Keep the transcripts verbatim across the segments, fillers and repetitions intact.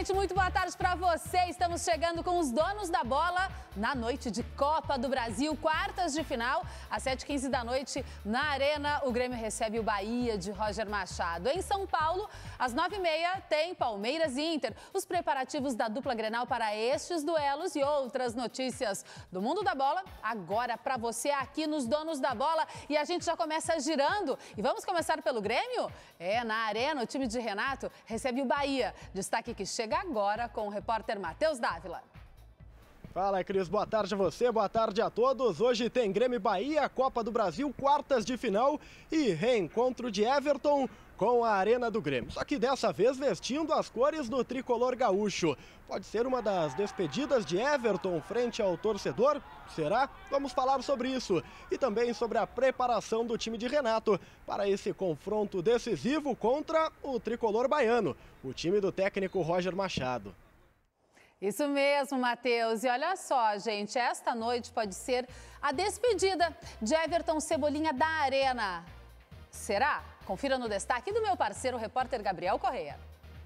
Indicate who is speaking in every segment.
Speaker 1: gente, muito boa tarde para você. Estamos chegando com os donos da bola na noite de Copa do Brasil, quartas de final, às sete e quinze da noite, na Arena. O Grêmio recebe o Bahia de Roger Machado. Em São Paulo, às nove e meia, tem Palmeiras e Inter. Os preparativos da dupla Grenal para estes duelos e outras notícias do mundo da bola, agora para você aqui nos Donos da Bola. E a gente já começa girando. E vamos começar pelo Grêmio? É, na Arena, o time de Renato recebe o Bahia. Destaque que chega agora com o repórter Matheus Dávila.
Speaker 2: Fala, Cris. Boa tarde a você, boa tarde a todos. Hoje tem Grêmio e Bahia, Copa do Brasil, quartas de final e reencontro de Everton com a Arena do Grêmio. Só que dessa vez vestindo as cores do tricolor gaúcho. Pode ser uma das despedidas de Everton frente ao torcedor? Será? Vamos falar sobre isso. E também sobre a preparação do time de Renato para esse confronto decisivo contra o tricolor baiano, o time do técnico Roger Machado.
Speaker 1: Isso mesmo, Matheus. E olha só, gente, esta noite pode ser a despedida de Everton Cebolinha da Arena. Será? Confira no destaque do meu parceiro, o repórter Gabriel Correia.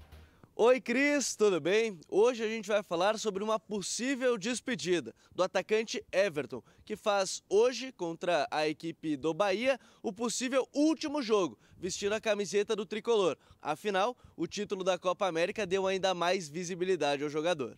Speaker 3: Oi, Cris, tudo bem? Hoje a gente vai falar sobre uma possível despedida do atacante Everton, que faz hoje, contra a equipe do Bahia, o possível último jogo, vestindo a camiseta do tricolor. Afinal, o título da Copa América deu ainda mais visibilidade ao jogador.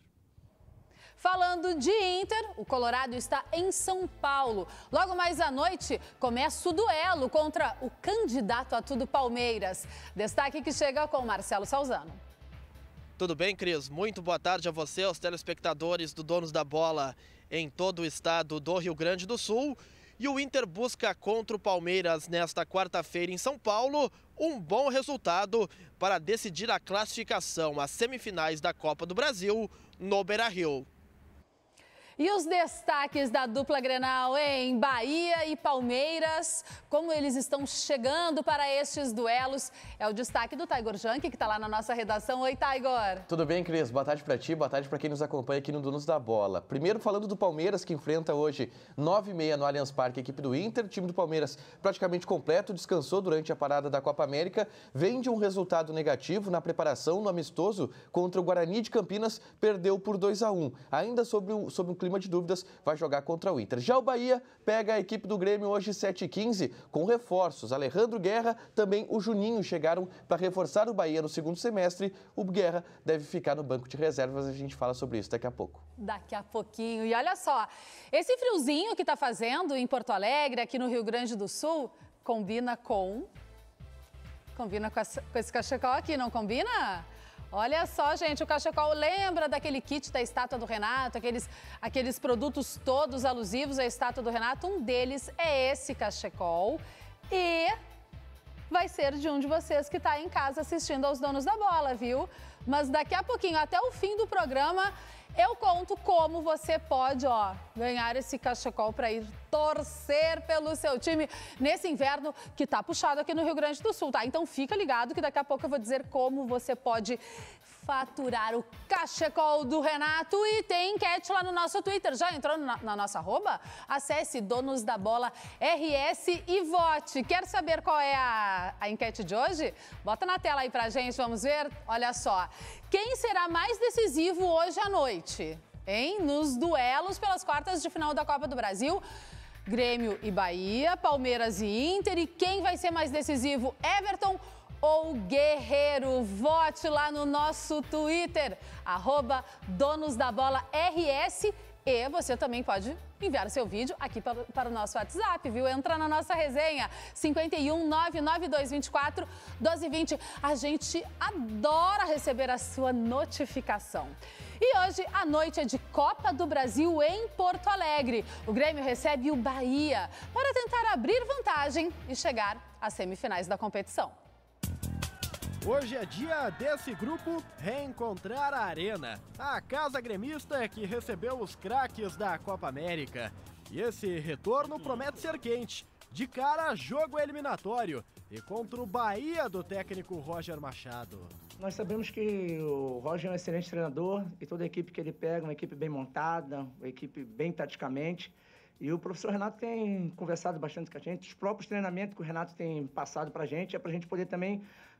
Speaker 1: Falando de Inter, o Colorado está em São Paulo. Logo mais à noite, começa o duelo contra o candidato a tudo Palmeiras. Destaque que chega com Marcelo Salzano.
Speaker 4: Tudo bem, Cris? Muito boa tarde a você, aos telespectadores do Donos da Bola em todo o estado do Rio Grande do Sul. E o Inter busca contra o Palmeiras nesta quarta-feira em São Paulo um bom resultado para decidir a classificação às semifinais da Copa do Brasil no Beira-Rio.
Speaker 1: E os destaques da dupla Grenal em Bahia e Palmeiras, como eles estão chegando para estes duelos, é o destaque do Taigor Janke, que está lá na nossa redação. Oi, Taigor.
Speaker 5: Tudo bem, Cris? Boa tarde para ti, boa tarde para quem nos acompanha aqui no Donos da Bola. Primeiro falando do Palmeiras, que enfrenta hoje nove e meia no Allianz Parque a equipe do Inter. O time do Palmeiras praticamente completo, descansou durante a parada da Copa América, vem de um resultado negativo na preparação no amistoso contra o Guarani de Campinas, perdeu por dois a um. Ainda sobre o, sobre o clima de dúvidas, vai jogar contra o Inter. Já o Bahia pega a equipe do Grêmio hoje sete e quinze com reforços. Alejandro Guerra, também o Juninho chegaram para reforçar o Bahia no segundo semestre. O Guerra deve ficar no banco de reservas, a gente fala sobre isso daqui a pouco.
Speaker 1: Daqui a pouquinho. E olha só, esse friozinho que está fazendo em Porto Alegre, aqui no Rio Grande do Sul, combina com... Combina com, essa, com esse cachecol aqui, não combina? Olha só, gente, o cachecol lembra daquele kit da estátua do Renato, aqueles, aqueles produtos todos alusivos à estátua do Renato. Um deles é esse cachecol e vai ser de um de vocês que está em casa assistindo aos Donos da Bola, viu? Mas daqui a pouquinho, até o fim do programa, eu conto como você pode, ó, ganhar esse cachecol para ir torcer pelo seu time nesse inverno que tá puxado aqui no Rio Grande do Sul, tá? Então fica ligado que daqui a pouco eu vou dizer como você pode faturar o cachecol do Renato. E tem enquete lá no nosso Twitter. Já entrou na, na nossa arroba? Acesse Donos da Bola R S e vote. Quer saber qual é a, a enquete de hoje? Bota na tela aí pra gente, vamos ver? Olha só. Quem será mais decisivo hoje à noite, hein? Nos duelos pelas quartas de final da Copa do Brasil. Grêmio e Bahia, Palmeiras e Inter. E quem vai ser mais decisivo? Everton ou Guerreiro? Vote lá no nosso Twitter, arroba Donos da Bola R S. E você também pode enviar o seu vídeo aqui para, para o nosso WhatsApp, viu? Entra na nossa resenha, cinco um nove nove dois dois quatro um dois dois zero. A gente adora receber a sua notificação. E hoje a noite é de Copa do Brasil em Porto Alegre. O Grêmio recebe o Bahia para tentar abrir vantagem e chegar às semifinais da competição.
Speaker 2: Hoje é dia desse grupo reencontrar a Arena, a casa gremista que recebeu os craques da Copa América. E esse retorno promete ser quente. De cara, jogo eliminatório e contra o Bahia do técnico Roger Machado.
Speaker 6: Nós sabemos que o Roger é um excelente treinador e toda a equipe que ele pega, uma equipe bem montada, uma equipe bem taticamente. E o professor Renato tem conversado bastante com a gente. Os próprios treinamentos que o Renato tem passado para a gente é para a gente poder também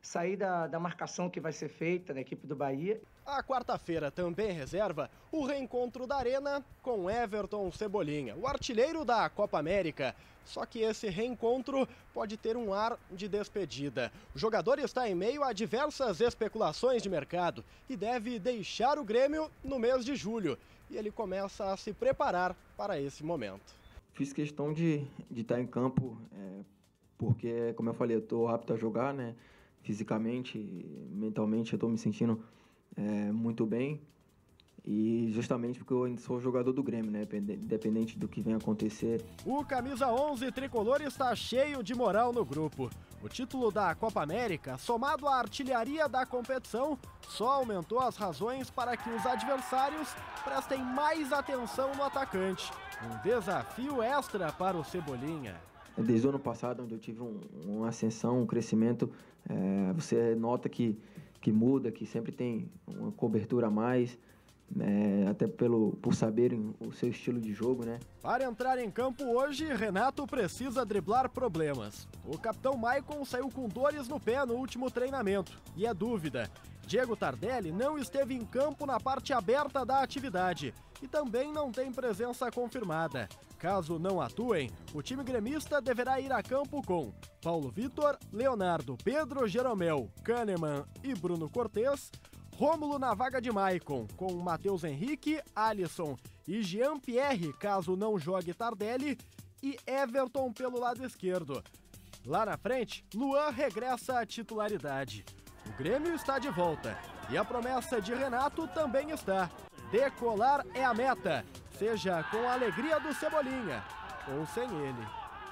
Speaker 6: sair da, da marcação que vai ser feita da equipe do Bahia.
Speaker 2: A quarta-feira também reserva o reencontro da Arena com Everton Cebolinha, o artilheiro da Copa América. Só que esse reencontro pode ter um ar de despedida. O jogador está em meio a diversas especulações de mercado e deve deixar o Grêmio no mês de julho. E ele começa a se preparar para esse momento.
Speaker 7: Fiz questão de, de estar em campo, é, porque, como eu falei, eu estou apto a jogar, né? Fisicamente, mentalmente, eu estou me sentindo é, muito bem. E justamente porque eu ainda sou jogador do Grêmio, né? Independente do que venha acontecer.
Speaker 2: O camisa onze tricolor está cheio de moral no grupo. O título da Copa América, somado à artilharia da competição, só aumentou as razões para que os adversários prestem mais atenção no atacante. Um desafio extra para o Cebolinha.
Speaker 7: Desde o ano passado, onde eu tive um, uma ascensão, um crescimento, é, você nota que, que muda, que sempre tem uma cobertura a mais. É, até pelo, por saberem o seu estilo de jogo, né?
Speaker 2: Para entrar em campo hoje, Renato precisa driblar problemas. O capitão Maicon saiu com dores no pé no último treinamento. E é dúvida. Diego Tardelli não esteve em campo na parte aberta da atividade e também não tem presença confirmada. Caso não atuem, o time gremista deverá ir a campo com Paulo Vitor, Leonardo, Pedro Jeromel, Kahneman e Bruno Cortez, Rômulo na vaga de Maicon, com Matheus Henrique, Alisson e Jean-Pierre, caso não jogue Tardelli, e Everton pelo lado esquerdo. Lá na frente, Luan regressa à titularidade. O Grêmio está de volta e a promessa de Renato também está. Decolar é a meta, seja com a alegria do Cebolinha ou sem ele.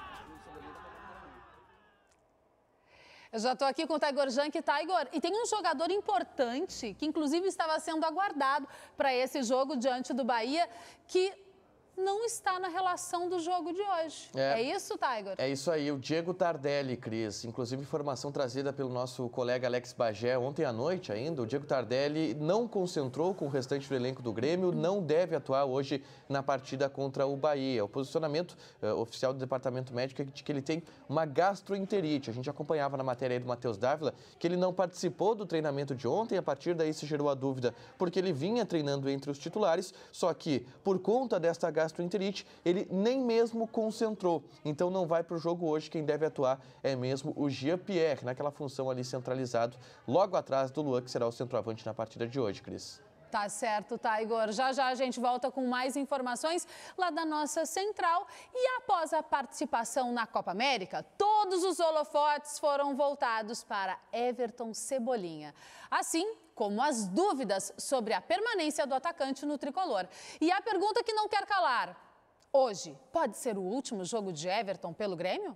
Speaker 1: Eu já estou aqui com o Taigor Jank. Taigor, e tem um jogador importante, que inclusive estava sendo aguardado para esse jogo diante do Bahia, que não está na relação do jogo de hoje. É, é isso, Taigor?
Speaker 5: É isso aí, o Diego Tardelli, Cris. Inclusive, informação trazida pelo nosso colega Alex Bagé ontem à noite ainda. O Diego Tardelli não concentrou com o restante do elenco do Grêmio, não deve atuar hoje na partida contra o Bahia. O posicionamento uh, oficial do Departamento Médico é de que ele tem uma gastroenterite. A gente acompanhava na matéria aí do Matheus Dávila que ele não participou do treinamento de ontem. A partir daí se gerou a dúvida, porque ele vinha treinando entre os titulares, só que por conta desta gastroenterite, ele nem mesmo concentrou. Então não vai para o jogo hoje. Quem deve atuar é mesmo o Jean-Pierre, naquela função ali centralizado, logo atrás do Luan, que será o centroavante na partida de hoje, Cris.
Speaker 1: Tá certo, Taigor. Já já a gente volta com mais informações lá da nossa central. E após a participação na Copa América, todos os holofotes foram voltados para Everton Cebolinha. Assim como as dúvidas sobre a permanência do atacante no tricolor. E a pergunta que não quer calar: hoje pode ser o último jogo de Everton pelo Grêmio?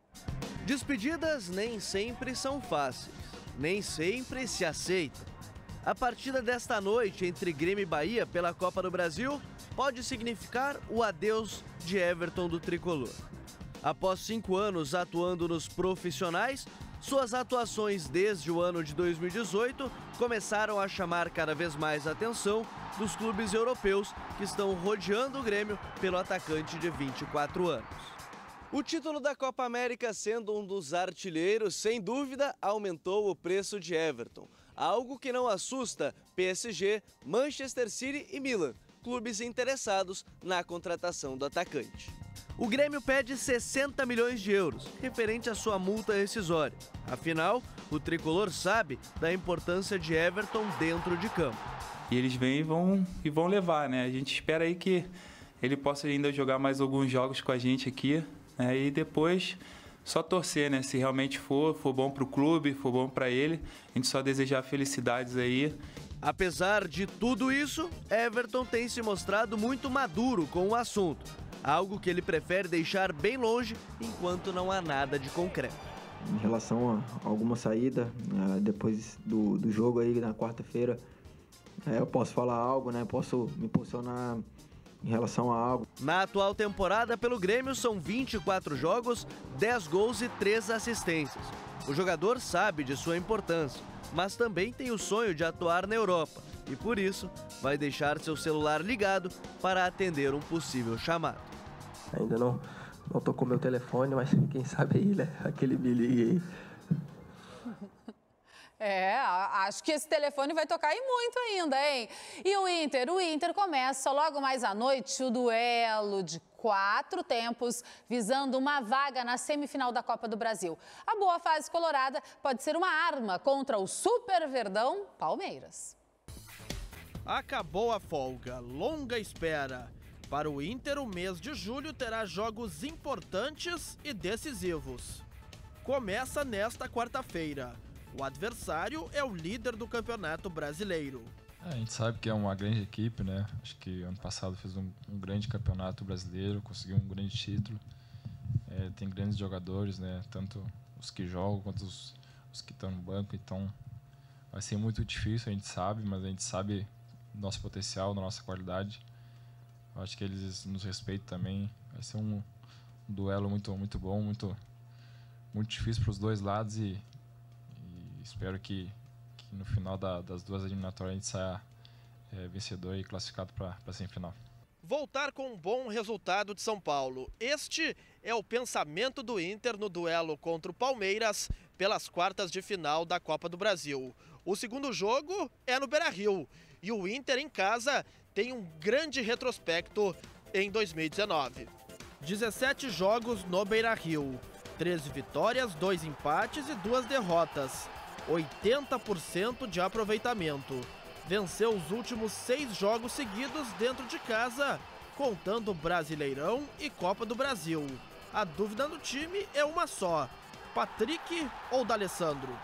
Speaker 3: Despedidas nem sempre são fáceis, nem sempre se aceita. A partida desta noite entre Grêmio e Bahia pela Copa do Brasil pode significar o adeus de Everton do tricolor. Após cinco anos atuando nos profissionais, suas atuações desde o ano de dois mil e dezoito começaram a chamar cada vez mais a atenção dos clubes europeus que estão rodeando o Grêmio pelo atacante de vinte e quatro anos. O título da Copa América, sendo um dos artilheiros, sem dúvida aumentou o preço de Everton. Algo que não assusta P S G, Manchester City e Milan, clubes interessados na contratação do atacante. O Grêmio pede sessenta milhões de euros, referente à sua multa rescisória. Afinal, o tricolor sabe da importância de Everton dentro de campo.
Speaker 8: E eles vêm e vão, e vão levar, né? A gente espera aí que ele possa ainda jogar mais alguns jogos com a gente aqui, né? E depois só torcer, né? Se realmente for, for bom para o clube, for bom para ele, a gente só desejar felicidades aí.
Speaker 3: Apesar de tudo isso, Everton tem se mostrado muito maduro com o assunto, algo que ele prefere deixar bem longe enquanto não há nada de concreto.
Speaker 7: Em relação a alguma saída, depois do, do jogo aí na quarta-feira, eu posso falar algo, né? Posso me posicionar em relação a algo.
Speaker 3: Na atual temporada pelo Grêmio são vinte e quatro jogos, dez gols e três assistências. O jogador sabe de sua importância, mas também tem o sonho de atuar na Europa e por isso vai deixar seu celular ligado para atender um possível chamado.
Speaker 7: Ainda não, não tocou meu telefone, mas quem sabe aí, né? Aquele me ligue aí.
Speaker 1: É, acho que esse telefone vai tocar e muito ainda, hein? E o Inter? O Inter começa logo mais à noite o duelo de quatro tempos, visando uma vaga na semifinal da Copa do Brasil. A boa fase colorada pode ser uma arma contra o Super Verdão Palmeiras.
Speaker 4: Acabou a folga, longa espera. Para o Inter, o mês de julho terá jogos importantes e decisivos. Começa nesta quarta-feira. O adversário é o líder do Campeonato Brasileiro.
Speaker 9: A gente sabe que é uma grande equipe, né? Acho que ano passado fez um, um grande campeonato brasileiro, conseguiu um grande título. É, tem grandes jogadores, né? Tanto os que jogam quanto os, os que estão no banco. Então vai ser muito difícil, a gente sabe, mas a gente sabe do nosso potencial, da nossa qualidade. Eu acho que eles nos respeitam também. Vai ser um, um duelo muito, muito bom, muito, muito difícil para os dois lados e, e espero que no final da, das duas eliminatórias a gente saia é, vencedor e classificado para a semifinal.
Speaker 4: Voltar com um bom resultado de São Paulo. Este é o pensamento do Inter no duelo contra o Palmeiras pelas quartas de final da Copa do Brasil. O segundo jogo é no Beira-Rio e o Inter em casa tem um grande retrospecto em dois mil e dezenove. dezessete jogos no Beira-Rio, treze vitórias, dois empates e duas derrotas. oitenta por cento de aproveitamento. Venceu os últimos seis jogos seguidos dentro de casa, contando Brasileirão e Copa do Brasil. A dúvida no time é uma só: Patrick ou D'Alessandro?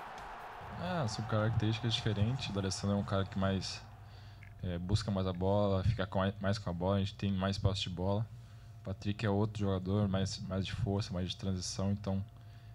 Speaker 9: É, são características diferentes. O D'Alessandro é um cara que mais é, busca mais a bola, fica com mais, mais com a bola, a gente tem mais posse de bola. O Patrick é outro jogador, mais, mais de força, mais de transição, então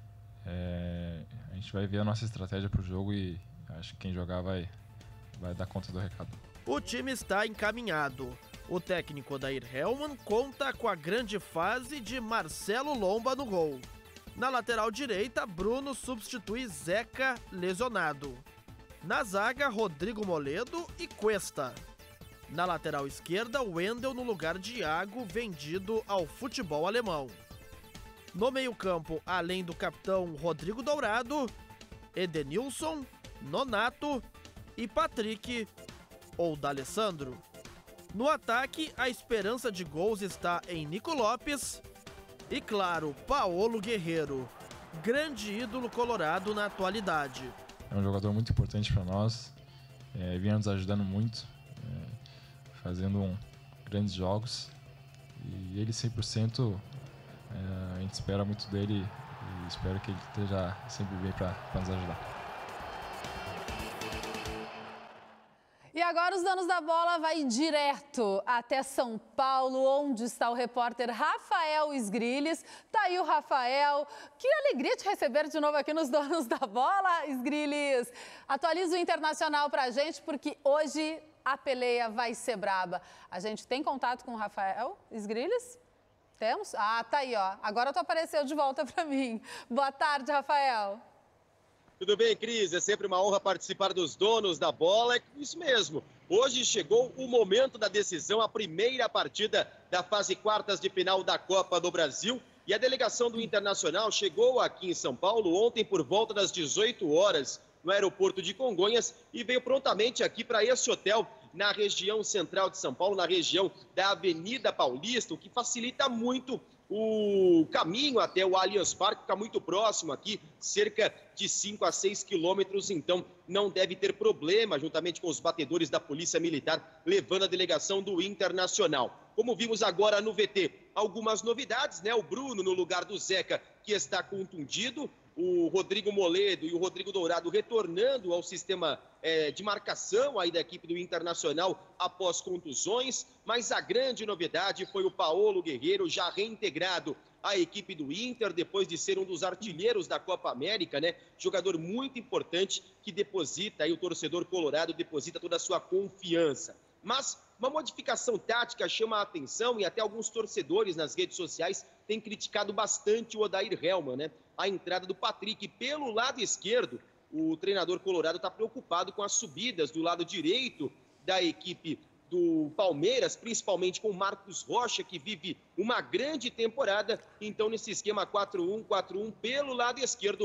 Speaker 9: É, a gente vai ver a nossa estratégia para o jogo e acho que quem jogar vai, vai dar conta do recado.
Speaker 4: O time está encaminhado. O técnico Odair Hellmann conta com a grande fase de Marcelo Lomba no gol. Na lateral direita, Bruno substitui Zeca lesionado. Na zaga, Rodrigo Moledo e Cuesta. Na lateral esquerda, Wendel no lugar de Iago, vendido ao futebol alemão. No meio-campo, além do capitão Rodrigo Dourado, Edenilson, Nonato e Patrick ou D'Alessandro. No ataque, a esperança de gols está em Nico Lopes e, claro, Paolo Guerreiro, grande ídolo colorado na atualidade.
Speaker 9: É um jogador muito importante para nós, é, vinha nos ajudando muito, é, fazendo um, grandes jogos e ele cem por cento. É, a gente espera muito dele e espero que ele esteja sempre bem para nos ajudar.
Speaker 1: E agora os donos da bola vai direto até São Paulo, onde está o repórter Rafael Sgrilles. Tá aí o Rafael. Que alegria te receber de novo aqui nos Donos da Bola, Sgrilles. Atualiza o Internacional pra gente, porque hoje a peleia vai ser braba. A gente tem contato com o Rafael Sgrilles? Temos? Ah, tá aí, ó. Agora tu apareceu de volta para mim. Boa tarde, Rafael.
Speaker 10: Tudo bem, Cris? É sempre uma honra participar dos Donos da Bola. É isso mesmo. Hoje chegou o momento da decisão, a primeira partida da fase quartas de final da Copa do Brasil. E a delegação do Internacional chegou aqui em São Paulo ontem por volta das dezoito horas no aeroporto de Congonhas e veio prontamente aqui para esse hotel na região central de São Paulo, na região da Avenida Paulista, o que facilita muito o caminho até o Allianz Parque, fica muito próximo aqui, cerca de cinco a seis quilômetros, então não deve ter problema, juntamente com os batedores da Polícia Militar, levando a delegação do Internacional. Como vimos agora no V T, algumas novidades, né? O Bruno no lugar do Zeca, que está contundido, o Rodrigo Moledo e o Rodrigo Dourado retornando ao sistema é, de marcação aí da equipe do Internacional após contusões, mas a grande novidade foi o Paolo Guerreiro já reintegrado à equipe do Inter, depois de ser um dos artilheiros da Copa América, né? Jogador muito importante que deposita aí, o torcedor colorado deposita toda a sua confiança. Mas uma modificação tática chama a atenção e até alguns torcedores nas redes sociais têm criticado bastante o Odair Hellmann, né? A entrada do Patrick pelo lado esquerdo. O treinador colorado está preocupado com as subidas do lado direito da equipe do Palmeiras, principalmente com o Marcos Rocha, que vive uma grande temporada. Então, nesse esquema quatro um quatro um, pelo lado esquerdo,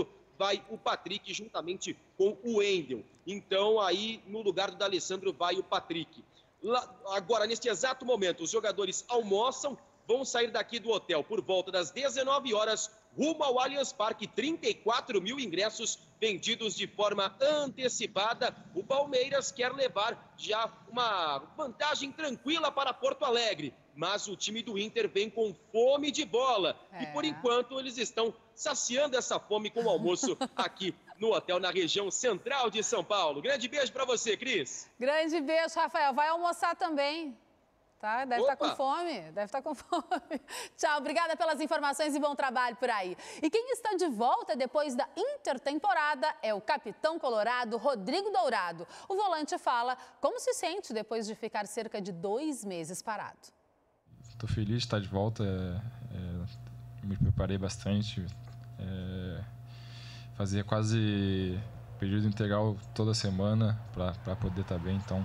Speaker 10: vai o Patrick juntamente com o Wendel. Então, aí, no lugar do D'Alessandro, vai o Patrick. Lá, agora, neste exato momento, os jogadores almoçam, vão sair daqui do hotel por volta das dezenove horas, rumo ao Allianz Parque, trinta e quatro mil ingressos vendidos de forma antecipada. O Palmeiras quer levar já uma vantagem tranquila para Porto Alegre, mas o time do Inter vem com fome de bola. É. E por enquanto eles estão saciando essa fome com o almoço aqui no hotel na região central de São Paulo. Grande beijo para você, Cris.
Speaker 1: Grande beijo, Rafael. Vai almoçar também. Tá? Deve estar com fome, deve estar com fome. Tchau, obrigada pelas informações e bom trabalho por aí. E quem está de volta depois da intertemporada é o capitão colorado Rodrigo Dourado. O volante fala como se sente depois de ficar cerca de dois meses parado.
Speaker 9: Estou feliz de estar de volta, é, é, me preparei bastante, é, fazia quase período integral toda semana para poder estar bem, então...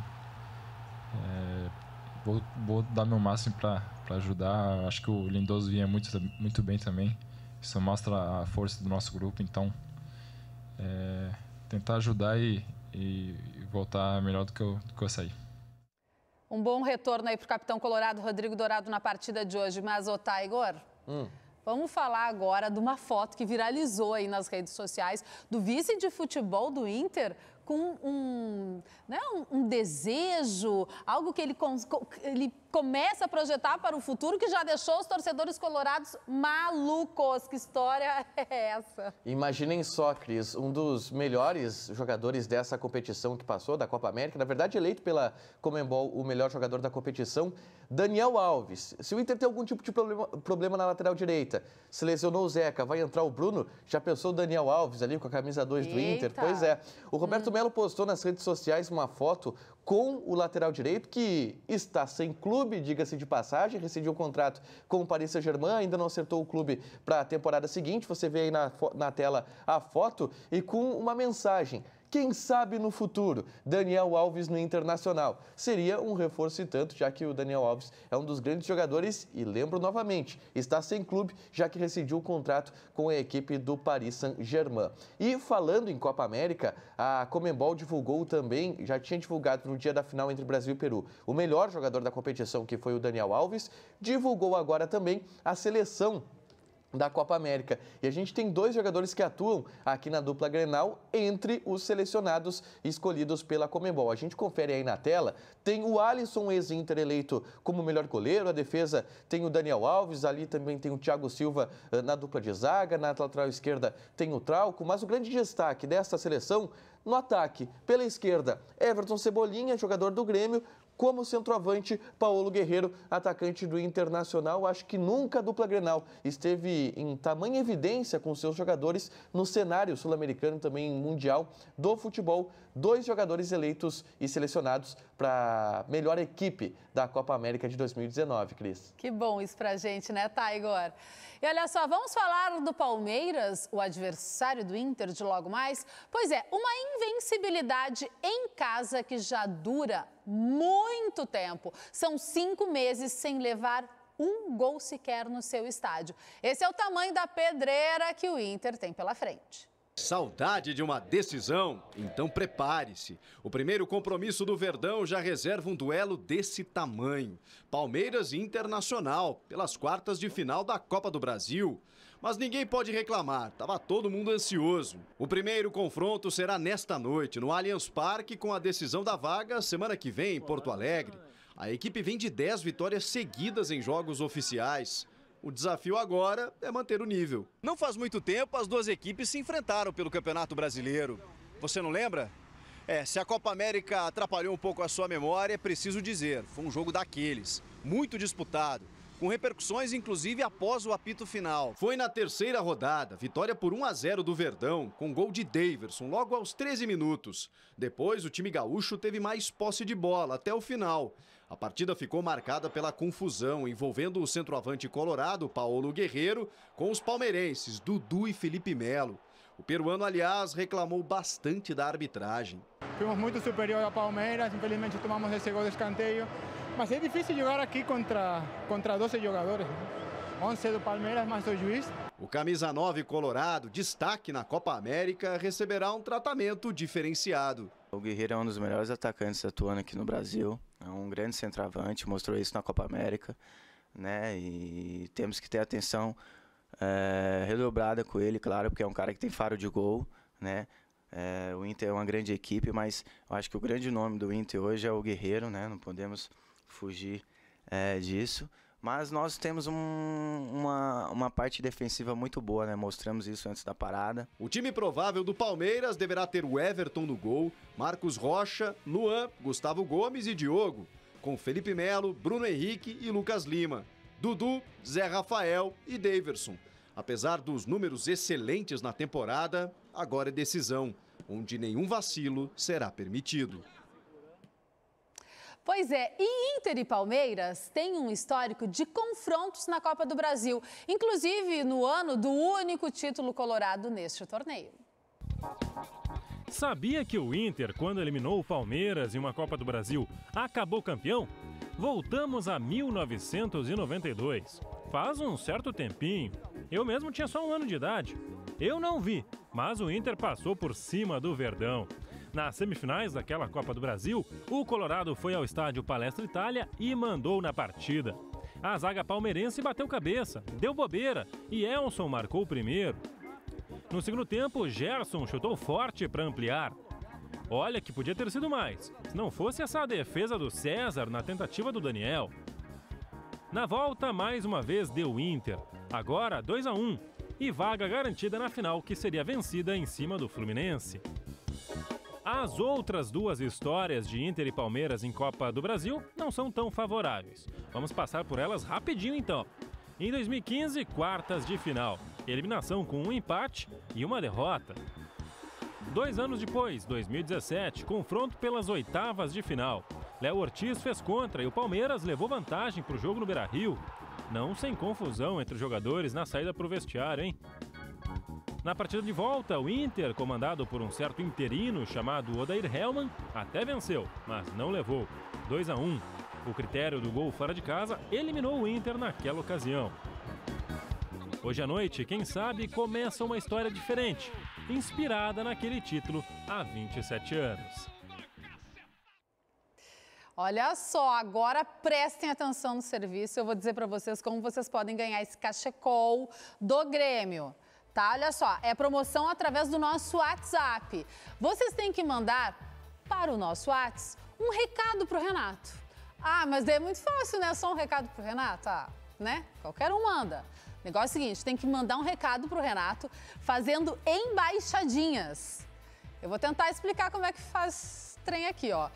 Speaker 9: É, Vou, vou dar meu máximo para ajudar. Acho que o Lindoso vinha muito, muito bem também. Isso mostra a força do nosso grupo. Então, é, tentar ajudar e, e voltar melhor do que eu, do que eu saí.
Speaker 1: Um bom retorno aí para o capitão colorado Rodrigo Dourado na partida de hoje. Mas, ô, tá, Igor, hum. vamos falar agora de uma foto que viralizou aí nas redes sociais do vice de futebol do Inter com um, né, um, um desejo, algo que ele, ele começa a projetar para o futuro que já deixou os torcedores colorados malucos. Que história é essa?
Speaker 5: Imaginem só, Cris, um dos melhores jogadores dessa competição que passou, da Copa América, na verdade eleito pela Conmebol o melhor jogador da competição, Daniel Alves. Se o Inter tem algum tipo de problema, problema na lateral direita, se lesionou o Zeca, vai entrar o Bruno, já pensou o Daniel Alves ali com a camisa dois do Inter? Pois é. O Roberto hum. Melo postou nas redes sociais uma foto com o lateral direito que está sem clube, diga-se de passagem, rescindiu o contrato com o Paris Saint-Germain, ainda não acertou o clube para a temporada seguinte. Você vê aí na, na tela a foto e com uma mensagem. Quem sabe no futuro, Daniel Alves no Internacional. Seria um reforço e tanto, já que o Daniel Alves é um dos grandes jogadores e, lembro novamente, está sem clube, já que rescindiu o contrato com a equipe do Paris Saint-Germain. E falando em Copa América, a Conmebol divulgou também, já tinha divulgado no dia da final entre Brasil e Peru, o melhor jogador da competição, que foi o Daniel Alves, divulgou agora também a seleção da Copa América. E a gente tem dois jogadores que atuam aqui na dupla Grenal entre os selecionados escolhidos pela Conmebol. A gente confere aí na tela, tem o Alisson, ex-Inter, eleito como melhor goleiro, a defesa tem o Daniel Alves, ali também tem o Thiago Silva na dupla de zaga, na lateral esquerda tem o Trauco, mas o grande destaque desta seleção no ataque, pela esquerda, Everton Cebolinha, jogador do Grêmio, como centroavante, Paulo Guerreiro, atacante do Internacional. Acho que nunca a dupla Grenal esteve em tamanha evidência com seus jogadores no cenário sul-americano, também mundial do futebol. Dois jogadores eleitos e selecionados para a melhor equipe da Copa América de dois mil e dezenove, Cris.
Speaker 1: Que bom isso pra gente, né, Taigor? E olha só, vamos falar do Palmeiras, o adversário do Inter de logo mais? Pois é, uma invencibilidade em casa que já dura muito tempo. São cinco meses sem levar um gol sequer no seu estádio. Esse é o tamanho da pedreira que o Inter tem pela frente.
Speaker 11: Saudade de uma decisão? Então prepare-se. O primeiro compromisso do Verdão já reserva um duelo desse tamanho. Palmeiras e Internacional, pelas quartas de final da Copa do Brasil. Mas ninguém pode reclamar, estava todo mundo ansioso. O primeiro confronto será nesta noite, no Allianz Parque, com a decisão da vaga semana que vem em Porto Alegre. A equipe vem de dez vitórias seguidas em jogos oficiais. O desafio agora é manter o nível.
Speaker 12: Não faz muito tempo as duas equipes se enfrentaram pelo Campeonato Brasileiro. Você não lembra? É, se a Copa América atrapalhou um pouco a sua memória, é preciso dizer, foi um jogo daqueles, muito disputado, com repercussões inclusive após o apito final.
Speaker 11: Foi na terceira rodada, vitória por um a zero do Verdão, com gol de Daverson logo aos treze minutos. Depois o time gaúcho teve mais posse de bola até o final. A partida ficou marcada pela confusão envolvendo o centroavante colorado, Paulo Guerreiro, com os palmeirenses, Dudu e Felipe Melo. O peruano, aliás, reclamou bastante da arbitragem.
Speaker 13: Fomos muito superior ao Palmeiras, infelizmente tomamos esse gol de escanteio, mas é difícil jogar aqui contra, contra doze jogadores. onze do Palmeiras, mas sou juiz.
Speaker 11: O camisa nove colorado, destaque na Copa América, receberá um tratamento diferenciado.
Speaker 14: O Guerreiro é um dos melhores atacantes atuando aqui no Brasil, é um grande centroavante, mostrou isso na Copa América, né? E temos que ter atenção é, redobrada com ele, claro, porque é um cara que tem faro de gol, né? É, o Inter é uma grande equipe, mas eu acho que o grande nome do Inter hoje é o Guerreiro, né? Não podemos fugir é, disso. Mas nós temos um, uma, uma parte defensiva muito boa, né? Mostramos isso antes da parada.
Speaker 11: O time provável do Palmeiras deverá ter o Everton no gol, Marcos Rocha, Luan, Gustavo Gomes e Diogo, com Felipe Melo, Bruno Henrique e Lucas Lima, Dudu, Zé Rafael e Daverson. Apesar dos números excelentes na temporada, agora é decisão, onde nenhum vacilo será permitido.
Speaker 1: Pois é, e Inter e Palmeiras têm um histórico de confrontos na Copa do Brasil, inclusive no ano do único título colorado neste torneio.
Speaker 15: Sabia que o Inter, quando eliminou o Palmeiras em uma Copa do Brasil, acabou campeão? Voltamos a mil novecentos e noventa e dois. Faz um certo tempinho. Eu mesmo tinha só um ano de idade. Eu não vi, mas o Inter passou por cima do Verdão. Nas semifinais daquela Copa do Brasil, o Colorado foi ao estádio Palestra Itália e mandou na partida. A zaga palmeirense bateu cabeça, deu bobeira e Elson marcou o primeiro. No segundo tempo, Gerson chutou forte para ampliar. Olha que podia ter sido mais, se não fosse essa defesa do César na tentativa do Daniel. Na volta, mais uma vez deu Inter, agora dois a um, e vaga garantida na final, que seria vencida em cima do Fluminense. As outras duas histórias de Inter e Palmeiras em Copa do Brasil não são tão favoráveis. Vamos passar por elas rapidinho então. Em dois mil e quinze, quartas de final. Eliminação com um empate e uma derrota. Dois anos depois, dois mil e dezessete, confronto pelas oitavas de final. Léo Ortiz fez contra e o Palmeiras levou vantagem para o jogo no Beira-Rio. Não sem confusão entre os jogadores na saída para o vestiário, hein? Na partida de volta, o Inter, comandado por um certo interino chamado Odair Hellmann, até venceu, mas não levou. dois a um. O critério do gol fora de casa eliminou o Inter naquela ocasião. Hoje à noite, quem sabe, começa uma história diferente, inspirada naquele título há vinte e sete anos.
Speaker 1: Olha só, agora prestem atenção no serviço, eu vou dizer para vocês como vocês podem ganhar esse cachecol do Grêmio. Tá, olha só, é promoção através do nosso WhatsApp. Vocês têm que mandar para o nosso WhatsApp um recado para o Renato. Ah, mas é muito fácil, né? Só um recado para o Renato? Ah, né? Qualquer um manda. O negócio é o seguinte, tem que mandar um recado para o Renato fazendo embaixadinhas. Eu vou tentar explicar como é que faz trem aqui, ó.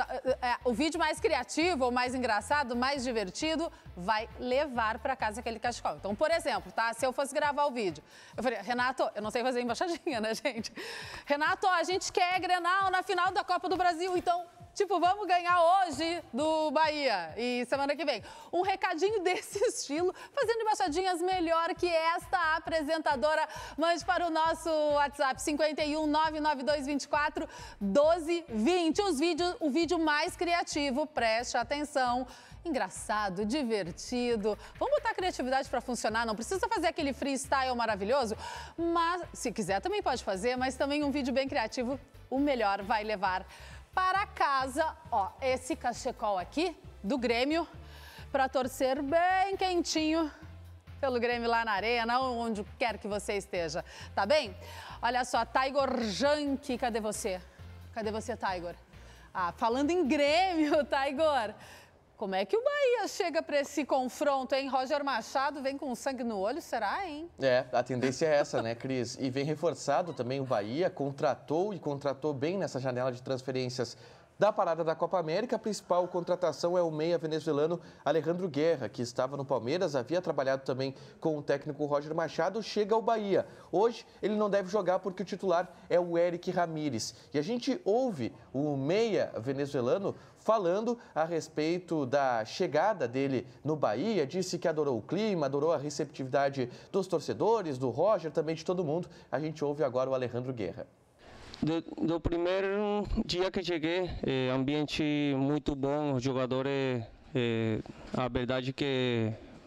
Speaker 1: O vídeo mais criativo, ou mais engraçado, mais divertido, vai levar para casa aquele cachecol. Então, por exemplo, tá? Se eu fosse gravar o vídeo, eu falei, Renato, eu não sei fazer embaixadinha, né, gente? Renato, a gente quer Grenal na final da Copa do Brasil, então, tipo, vamos ganhar hoje do Bahia e semana que vem. Um recadinho desse estilo, fazendo embaixadinhas melhor que esta apresentadora. Mande para o nosso WhatsApp cinco um nove nove dois dois quatro um dois dois zero. Os vídeos, o vídeo mais criativo, preste atenção. Engraçado, divertido. Vamos botar a criatividade para funcionar, não precisa fazer aquele freestyle maravilhoso, mas se quiser também pode fazer, mas também um vídeo bem criativo, o melhor vai levar para casa, ó, esse cachecol aqui do Grêmio, para torcer bem quentinho pelo Grêmio lá na arena, onde quer que você esteja, tá bem? Olha só, Taigor Jank, cadê você? Cadê você, Taigor? Ah, falando em Grêmio, Taigor, como é que o Bahia chega para esse confronto, hein? Roger Machado vem com sangue no olho, será, hein?
Speaker 5: É, a tendência é essa, né, Cris? E vem reforçado também o Bahia, contratou e contratou bem nessa janela de transferências da parada da Copa América. A principal contratação é o meia venezuelano Alejandro Guerra, que estava no Palmeiras, havia trabalhado também com o técnico Roger Machado, chega ao Bahia. Hoje ele não deve jogar porque o titular é o Eric Ramírez. E a gente ouve o meia venezuelano falando a respeito da chegada dele no Bahia, disse que adorou o clima, adorou a receptividade dos torcedores, do Roger, também de todo mundo. A gente ouve agora o Alejandro Guerra.
Speaker 16: Do, do primeiro dia que cheguei, é, ambiente muito bom, os jogadores, é, a verdade que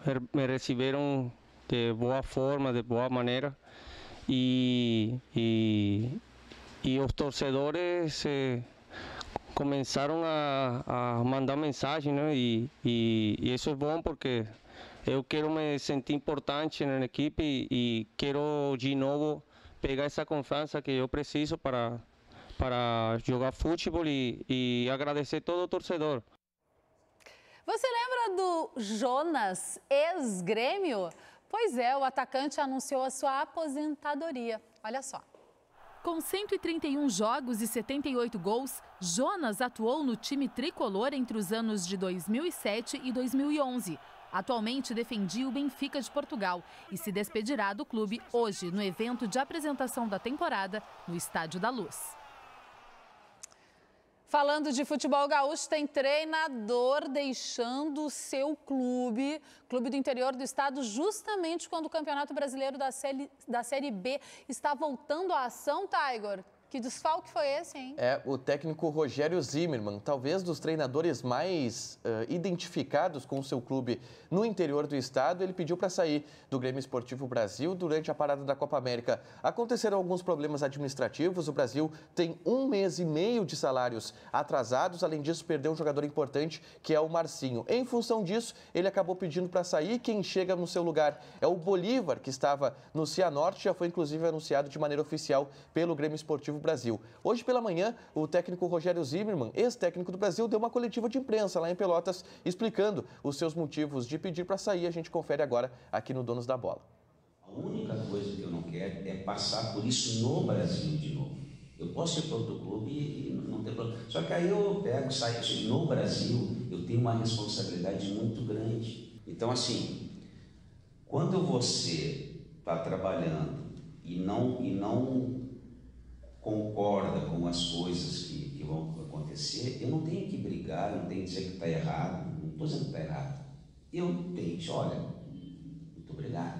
Speaker 16: me receberam de boa forma, de boa maneira. E, e, e os torcedores eh, começaram a, a mandar mensagem, né? E, e, e isso é bom porque eu quero me sentir importante na equipe e, e quero de novo pegar essa confiança que eu preciso para, para jogar futebol e, e agradecer todo o torcedor.
Speaker 1: Você lembra do Jonas, ex-Grêmio? Pois é, o atacante anunciou a sua aposentadoria. Olha só.
Speaker 17: Com cento e trinta e um jogos e setenta e oito gols, Jonas atuou no time tricolor entre os anos de dois mil e sete e dois mil e onze. Atualmente defendia o Benfica de Portugal e se despedirá do clube hoje no evento de apresentação da temporada no Estádio da Luz.
Speaker 1: Falando de futebol gaúcho, tem treinador deixando o seu clube, clube do interior do estado, justamente quando o Campeonato Brasileiro da Série, da Série B está voltando à ação, Tiger. Que desfalque foi esse, hein?
Speaker 5: É, o técnico Rogério Zimmermann, talvez dos treinadores mais uh, identificados com o seu clube no interior do estado, ele pediu para sair do Grêmio Esportivo Brasil durante a parada da Copa América. Aconteceram alguns problemas administrativos, o Brasil tem um mês e meio de salários atrasados, além disso perdeu um jogador importante que é o Marcinho. Em função disso, ele acabou pedindo para sair, quem chega no seu lugar é o Bolívar, que estava no Cianorte, já foi inclusive anunciado de maneira oficial pelo Grêmio Esportivo Brasil. Hoje pela manhã, o técnico Rogério Zimmermann, ex-técnico do Brasil, deu uma coletiva de imprensa lá em Pelotas, explicando os seus motivos de pedir para sair. A gente confere agora aqui no Donos da Bola.
Speaker 18: A única coisa que eu não quero é passar por isso no Brasil de novo. Eu posso ir para outro clube e não tem problema. Só que aí eu pego, saio no Brasil, eu tenho uma responsabilidade muito grande. Então, assim, quando você está trabalhando e não, e não concorda com as coisas que, que vão acontecer, eu não tenho que brigar, eu não tenho que dizer que está errado, não estou dizendo que está errado. Eu tenho que dizer, olha, muito obrigado.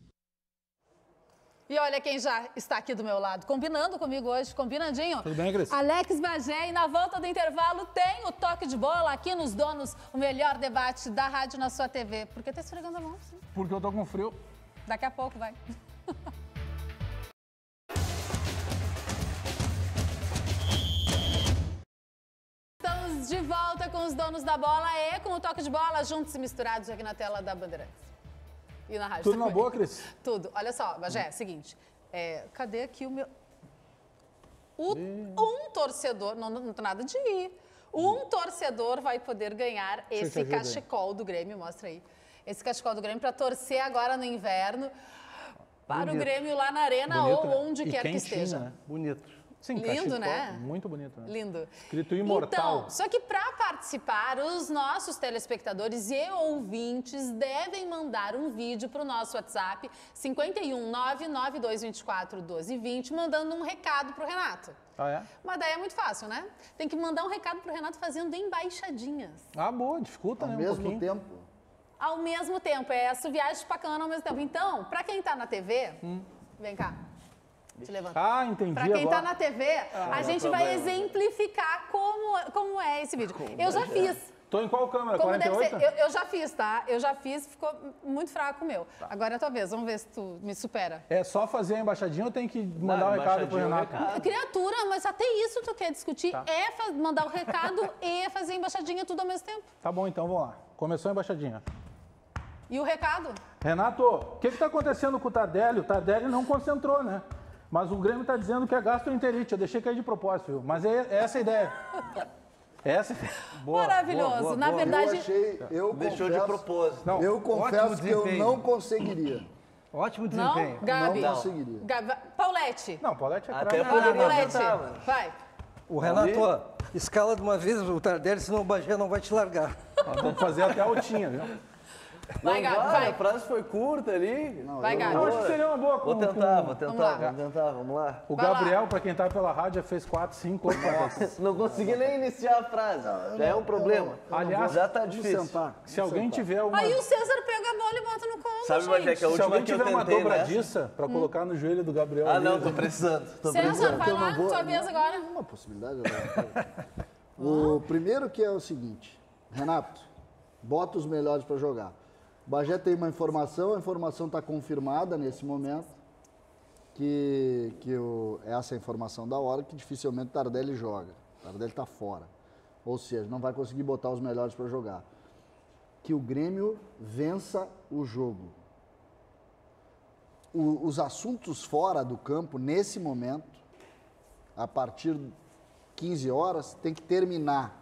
Speaker 1: E olha quem já está aqui do meu lado, combinando comigo hoje, combinandinho.
Speaker 19: Tudo bem, Cris?
Speaker 1: Alex Bagé, e na volta do intervalo tem o Toque de Bola aqui nos Donos, o melhor debate da rádio na sua T V. Por que tá esfregando a mão? Sim?
Speaker 19: Porque eu tô com frio.
Speaker 1: Daqui a pouco vai. Estamos de volta com os Donos da Bola e com o Toque de Bola, juntos e misturados aqui na tela da Bandeirantes. E na rádio
Speaker 19: Tudo
Speaker 1: também.
Speaker 19: na boa, Cris?
Speaker 1: Tudo. Olha só, Bagé, é o seguinte, é, cadê aqui o meu... O, um torcedor, não, não tem nada de ir, um torcedor vai poder ganhar esse cachecol do Grêmio, mostra aí, esse cachecol do Grêmio para torcer agora no inverno para Bonito. O Grêmio lá na Arena Bonito, ou onde né? quer que esteja.
Speaker 19: Né? Bonito. Sim,
Speaker 1: lindo, né?
Speaker 19: Muito bonito. Né?
Speaker 1: Lindo.
Speaker 19: Escrito imortal.
Speaker 1: Então, só que para participar, os nossos telespectadores e ouvintes devem mandar um vídeo para o nosso WhatsApp cinco um nove nove dois dois quatro um dois dois zero, mandando um recado para o Renato.
Speaker 19: Ah, é?
Speaker 1: Mas daí é muito fácil, né? Tem que mandar um recado para o Renato fazendo embaixadinhas.
Speaker 19: Ah, boa, dificulta,
Speaker 20: Ao
Speaker 19: né?
Speaker 20: mesmo
Speaker 19: um pouquinho.
Speaker 20: tempo.
Speaker 1: Ao mesmo tempo, é essa viagem bacana ao mesmo tempo. Então, para quem está na T V, hum. vem cá. Te levanta.
Speaker 19: Ah, entendi.
Speaker 1: Para quem
Speaker 19: está
Speaker 1: na T V, ah, a gente vai exemplificar como, como é esse vídeo. Como eu já é. fiz.
Speaker 19: Tô em qual câmera?
Speaker 1: Como
Speaker 19: quarenta e oito?
Speaker 1: deve ser. Eu, eu já fiz, tá? Eu já fiz, ficou muito fraco o meu. Tá. Agora é a tua vez, vamos ver se tu me supera.
Speaker 19: É só fazer a embaixadinha ou tem que mandar o um recado pro Renato?
Speaker 1: Recado. Criatura, mas até isso tu quer discutir, tá. é mandar o recado e fazer a embaixadinha tudo ao mesmo tempo.
Speaker 19: Tá bom, então vamos lá. Começou a embaixadinha.
Speaker 1: E o recado?
Speaker 19: Renato, o que está acontecendo com o Tardelli? O Tardelli não concentrou, né? Mas o Grêmio está dizendo que é gastroenterite. Eu deixei cair de propósito, viu? Mas é, é essa a ideia. É essa a ideia.
Speaker 1: Boa, Maravilhoso. Boa, boa, Na boa. verdade...
Speaker 20: Eu achei... Eu
Speaker 3: Deixou
Speaker 20: confesso,
Speaker 3: de propósito.
Speaker 20: Não, eu confesso que eu não conseguiria.
Speaker 19: Ótimo desempenho.
Speaker 1: Não, Gabi.
Speaker 20: Não conseguiria.
Speaker 1: Gabi. Paulete.
Speaker 19: Não, Paulete é
Speaker 3: Até
Speaker 1: craque.
Speaker 3: poderia
Speaker 1: Paulete. Vai.
Speaker 21: O Renato, ó, escala de uma vez o Tardelli, senão o Bagé não vai te largar.
Speaker 19: Vamos fazer até a altinha, viu?
Speaker 1: Vai, Gabi, vai.
Speaker 3: A frase foi curta ali.
Speaker 20: Não,
Speaker 1: vai, Gabi.
Speaker 19: Eu acho que seria uma boa.
Speaker 3: Vou
Speaker 19: com,
Speaker 3: tentar,
Speaker 19: com...
Speaker 3: vou tentar,
Speaker 1: vamos
Speaker 3: vamos tentar, vamos lá.
Speaker 19: O
Speaker 1: vai
Speaker 19: Gabriel,
Speaker 1: lá.
Speaker 19: Pra quem tá pela rádio, já fez quatro, cinco, oito vezes.
Speaker 3: Não consegui nem iniciar a frase. Não, já é um problema.
Speaker 19: Eu, eu Aliás,
Speaker 3: já tá difícil.
Speaker 20: Sentar,
Speaker 19: se alguém sentar. tiver uma...
Speaker 1: Aí o César pega a bola e bota no colo,
Speaker 3: Sabe,
Speaker 1: gente.
Speaker 3: Mas é que a
Speaker 19: se alguém
Speaker 3: que
Speaker 19: tiver
Speaker 3: eu
Speaker 19: uma
Speaker 3: tentei,
Speaker 19: dobradiça
Speaker 3: né?
Speaker 19: pra hum. colocar no joelho do Gabriel...
Speaker 3: Ah,
Speaker 19: ali,
Speaker 3: não, tô precisando. Tô
Speaker 1: César,
Speaker 3: precisando.
Speaker 1: vai lá,
Speaker 20: vou,
Speaker 1: tua vez agora.
Speaker 20: Uma possibilidade. O primeiro que é o seguinte, Renato, bota os melhores para jogar. O Bagé tem uma informação, a informação está confirmada nesse momento, que, que o, essa é a informação da hora, que dificilmente o Tardelli joga. O Tardelli está fora. Ou seja, não vai conseguir botar os melhores para jogar. Que o Grêmio vença o jogo. O, os assuntos fora do campo, nesse momento, a partir de quinze horas, tem que terminar.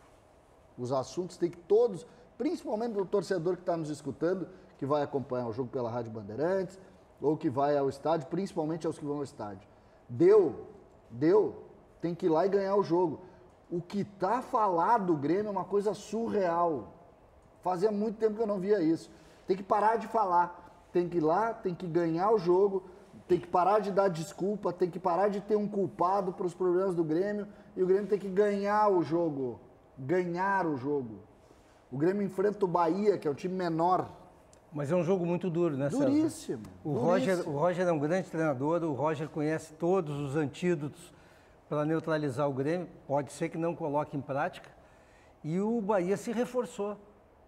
Speaker 20: Os assuntos tem que todos, principalmente do torcedor que está nos escutando, que vai acompanhar o jogo pela Rádio Bandeirantes, ou que vai ao estádio, principalmente aos que vão ao estádio. Deu, deu, tem que ir lá e ganhar o jogo. O que está falado do Grêmio é uma coisa surreal. Fazia muito tempo que eu não via isso. Tem que parar de falar. Tem que ir lá, tem que ganhar o jogo, tem que parar de dar desculpa, tem que parar de ter um culpado para os problemas do Grêmio, e o Grêmio tem que ganhar o jogo. Ganhar o jogo. O Grêmio enfrenta o Bahia, que é um time menor.
Speaker 21: Mas é um jogo muito duro, né, César?
Speaker 20: Duríssimo.
Speaker 21: O
Speaker 20: duríssimo.
Speaker 21: Roger, o Roger é um grande treinador, o Roger conhece todos os antídotos para neutralizar o Grêmio, pode ser que não coloque em prática, e o Bahia se reforçou.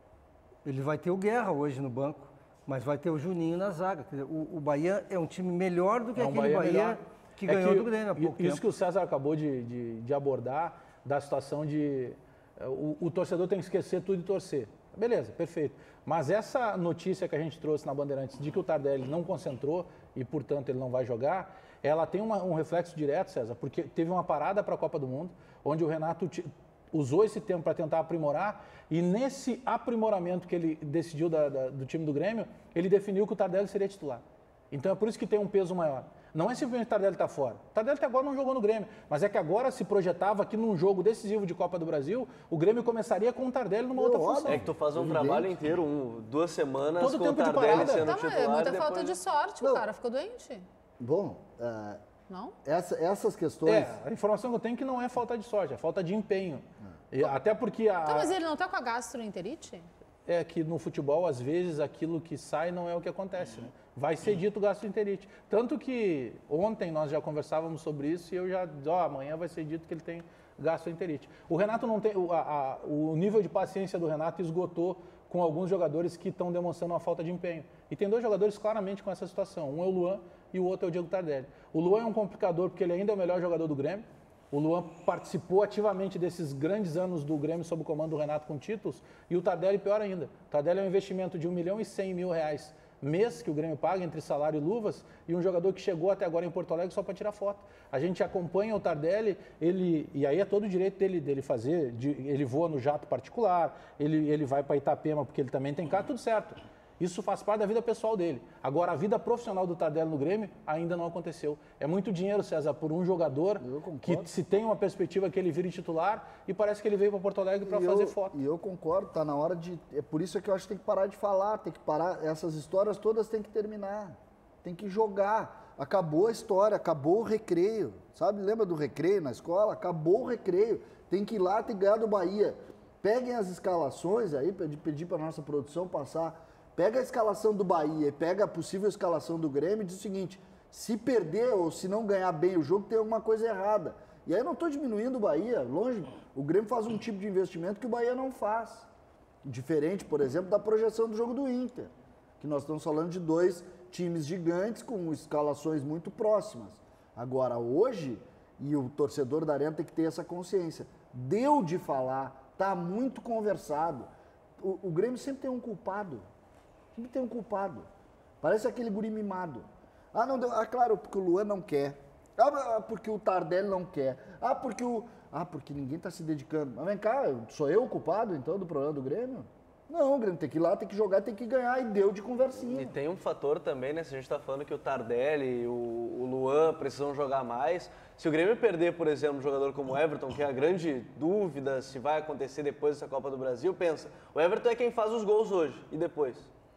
Speaker 21: Ele vai ter o Guerra hoje no banco, mas vai ter o Juninho na zaga. O, o Bahia é um time melhor do que
Speaker 19: é um
Speaker 21: aquele Bahia,
Speaker 19: Bahia
Speaker 21: que
Speaker 19: é
Speaker 21: ganhou
Speaker 19: que,
Speaker 21: do Grêmio há pouco
Speaker 19: isso
Speaker 21: tempo.
Speaker 19: que o César acabou de, de, de abordar, da situação de... O, o torcedor tem que esquecer tudo e torcer. Beleza, perfeito. Mas essa notícia que a gente trouxe na Bandeirantes de que o Tardelli não concentrou e, portanto, ele não vai jogar, ela tem uma, um reflexo direto, César, porque teve uma parada para a Copa do Mundo, onde o Renato usou esse tempo para tentar aprimorar, e nesse aprimoramento que ele decidiu da, da, do time do Grêmio, ele definiu que o Tardelli seria titular. Então é por isso que tem um peso maior. Não é simplesmente o Tardelli estar fora. O Tardelli até agora não jogou no Grêmio, mas é que agora se projetava que num jogo decisivo de Copa do Brasil, o Grêmio começaria com o Tardelli numa outra função.
Speaker 3: É que tu faz um
Speaker 19: Evidente.
Speaker 3: trabalho inteiro, um, duas semanas
Speaker 19: Todo
Speaker 3: com
Speaker 19: tempo
Speaker 3: o
Speaker 19: de
Speaker 3: Tardelli
Speaker 19: parada.
Speaker 3: sendo
Speaker 1: Tá,
Speaker 3: titular.
Speaker 1: mas é muita
Speaker 3: depois...
Speaker 1: falta de sorte, o cara ficou doente.
Speaker 20: Bom, é,
Speaker 1: Não?
Speaker 20: essa, essas questões...
Speaker 19: É, a informação que eu tenho é que não é falta de sorte, é falta de empenho. E até porque a...
Speaker 1: Tá, mas ele não tá com a gastroenterite?
Speaker 19: É que no futebol, às vezes, aquilo que sai não é o que acontece, né? Vai ser dito gastroenterite. Tanto que ontem nós já conversávamos sobre isso e eu já disse, ó, amanhã vai ser dito que ele tem gastroenterite. O Renato não tem... O, a, a, o nível de paciência do Renato esgotou com alguns jogadores que estão demonstrando uma falta de empenho. E tem dois jogadores claramente com essa situação. Um é o Luan e o outro é o Diego Tardelli. O Luan é um complicador porque ele ainda é o melhor jogador do Grêmio. O Luan participou ativamente desses grandes anos do Grêmio sob o comando do Renato com títulos. E o Tardelli, pior ainda. O Tardelli é um investimento de um milhão e cem mil reais mês que o Grêmio paga entre salário e luvas, e um jogador que chegou até agora em Porto Alegre só para tirar foto. A gente acompanha o Tardelli, ele, e aí é todo o direito dele, dele fazer, de, ele voa no jato particular, ele, ele vai para Itapema porque ele também tem carro, tudo certo. Isso faz parte da vida pessoal dele. Agora, a vida profissional do Tardelli no Grêmio ainda não aconteceu. É muito dinheiro, César, por um jogador que se tem uma perspectiva que ele vire titular e parece que ele veio para Porto Alegre para fazer foto.
Speaker 20: E eu concordo, tá na hora de... É por isso que eu acho que tem que parar de falar, tem que parar... Essas histórias todas tem que terminar. Tem que jogar. Acabou a história, acabou o recreio. Sabe, lembra do recreio na escola? Acabou o recreio. Tem que ir lá, tem que ganhar do Bahia. Peguem as escalações aí, pedir para a nossa produção passar... Pega a escalação do Bahia e pega a possível escalação do Grêmio e diz o seguinte, se perder ou se não ganhar bem o jogo, tem alguma coisa errada. E aí eu não estou diminuindo o Bahia, longe. O Grêmio faz um tipo de investimento que o Bahia não faz. Diferente, por exemplo, da projeção do jogo do Inter, que nós estamos falando de dois times gigantes com escalações muito próximas. Agora, hoje, e o torcedor da Arena tem que ter essa consciência, deu de falar, está muito conversado. O, o Grêmio sempre tem um culpado. Sempre tem um culpado. Parece aquele guri mimado. Ah, não deu. Ah, claro, porque o Luan não quer. Ah, porque o Tardelli não quer. Ah, porque o... Ah, porque ninguém está se dedicando. Mas vem cá, sou eu o culpado, então, do problema do Grêmio? Não, o Grêmio tem que ir lá, tem que jogar, tem que ganhar, e deu de conversinha.
Speaker 3: E tem um fator também, né? Se a gente está falando que o Tardelli e o, o Luan precisam jogar mais. Se o Grêmio perder, por exemplo, um jogador como o Everton, que é a grande dúvida se vai acontecer depois dessa Copa do Brasil, pensa, o Everton é quem faz os gols hoje, e depois?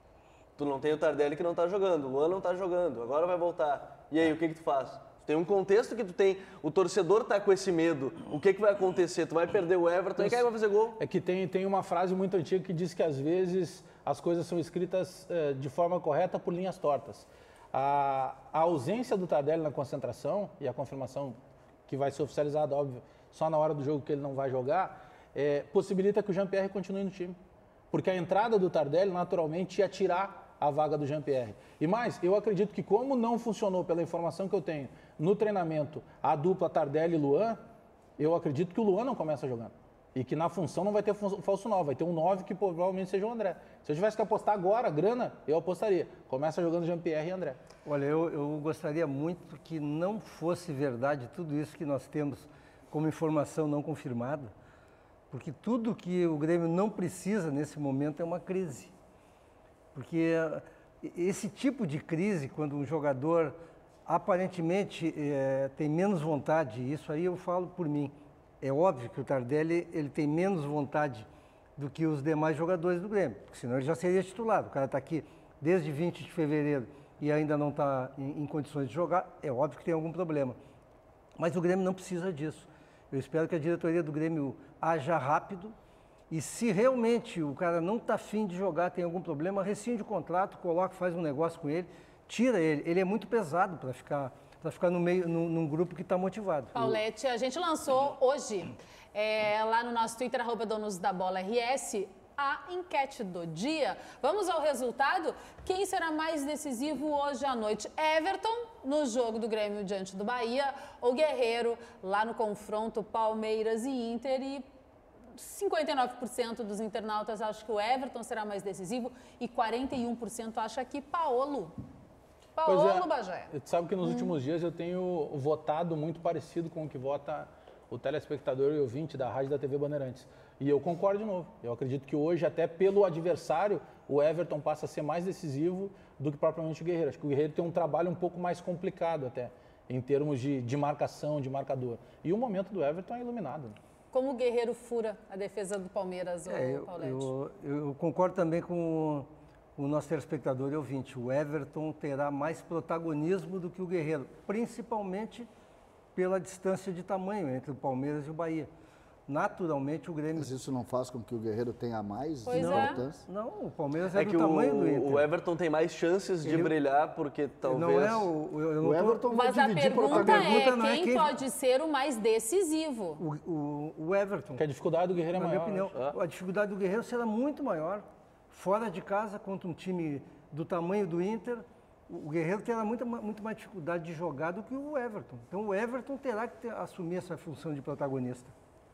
Speaker 3: Tu não tem o Tardelli que não tá jogando, o Luan não tá jogando, agora vai voltar. E aí, o que que tu faz? Tu tem um contexto que tu tem, o torcedor tá com esse medo. O que que vai acontecer? Tu vai perder o Everton, e quem vai fazer gol?
Speaker 19: É que tem, tem uma frase muito antiga que diz que às vezes as coisas são escritas eh, de forma correta por linhas tortas. A, a ausência do Tardelli na concentração, e a confirmação que vai ser oficializada, óbvio, só na hora do jogo que ele não vai jogar, eh, possibilita que o Jean-Pierre continue no time. porque a entrada do Tardelli naturalmente ia tirar a vaga do Jean-Pierre. E mais, eu acredito que como não funcionou, pela informação que eu tenho, no treinamento, a dupla Tardelli e Luan, eu acredito que o Luan não começa jogando. E que na função não vai ter falso nove, vai ter um nove que provavelmente seja o André. Se eu tivesse que apostar agora, grana, eu apostaria. Começa jogando Jean-Pierre e André.
Speaker 21: Olha, eu, eu gostaria muito que não fosse verdade tudo isso que nós temos como informação não confirmada, porque tudo que o Grêmio não precisa nesse momento é uma crise. Porque esse tipo de crise, quando um jogador aparentemente é, tem menos vontade, isso aí eu falo por mim, é óbvio que o Tardelli ele tem menos vontade do que os demais jogadores do Grêmio, porque senão ele já seria titular. O cara está aqui desde vinte de fevereiro e ainda não está em, em condições de jogar, é óbvio que tem algum problema. Mas o Grêmio não precisa disso. Eu espero que a diretoria do Grêmio haja rápido e se realmente o cara não está afim de jogar, tem algum problema, rescinde o contrato, coloca, faz um negócio com ele, tira ele. Ele é muito pesado para ficar... para ficar no meio, num, num grupo que está motivado.
Speaker 1: Paulete, a gente lançou hoje, é, lá no nosso Twitter, arroba Donos da Bola R S, a enquete do dia. Vamos ao resultado? Quem será mais decisivo hoje à noite? Everton, no jogo do Grêmio diante do Bahia, ou Guerreiro, lá no confronto Palmeiras e Inter, e cinquenta e nove por cento dos internautas acham que o Everton será mais decisivo e quarenta e um por cento acha que Paolo.
Speaker 19: Pois
Speaker 1: Paolo Bagé.
Speaker 19: Você sabe que nos
Speaker 1: hum.
Speaker 19: últimos dias eu tenho votado muito parecido com o que vota o telespectador e ouvinte da rádio da T V Bandeirantes. E eu concordo de novo. Eu acredito que hoje, até pelo adversário, o Everton passa a ser mais decisivo do que propriamente o Guerreiro. Acho que o Guerreiro tem um trabalho um pouco mais complicado até, em termos de, de marcação, de marcador. E o momento do Everton é iluminado.
Speaker 1: Como o Guerreiro fura a defesa do Palmeiras,
Speaker 21: é, eu,
Speaker 1: Paulete?
Speaker 21: Eu, eu concordo também com o nosso telespectador e ouvinte. O Everton terá mais protagonismo do que o Guerreiro, principalmente pela distância de tamanho entre o Palmeiras e o Bahia. Naturalmente o Grêmio...
Speaker 20: Mas isso não faz com que o Guerreiro tenha mais
Speaker 1: pois
Speaker 20: importância?
Speaker 21: É. Não, o Palmeiras é,
Speaker 3: é
Speaker 21: do
Speaker 3: que
Speaker 21: tamanho
Speaker 3: o,
Speaker 21: do Inter.
Speaker 3: o Everton tem mais chances de
Speaker 21: Ele...
Speaker 3: brilhar, porque talvez...
Speaker 21: Não é o... Eu não
Speaker 20: o Everton
Speaker 21: tô...
Speaker 1: Mas a pergunta,
Speaker 21: a pergunta
Speaker 1: é,
Speaker 21: não
Speaker 1: quem
Speaker 21: é quem
Speaker 1: pode ser o mais decisivo?
Speaker 21: O, o, o Everton.
Speaker 19: Que a dificuldade do Guerreiro é
Speaker 21: Na
Speaker 19: maior.
Speaker 21: minha opinião,
Speaker 19: Ah.
Speaker 21: a dificuldade do Guerreiro será muito maior. Fora de casa, contra um time do tamanho do Inter, o Guerreiro terá muita, muito mais dificuldade de jogar do que o Everton. Então o Everton terá que ter, assumir essa função de protagonista.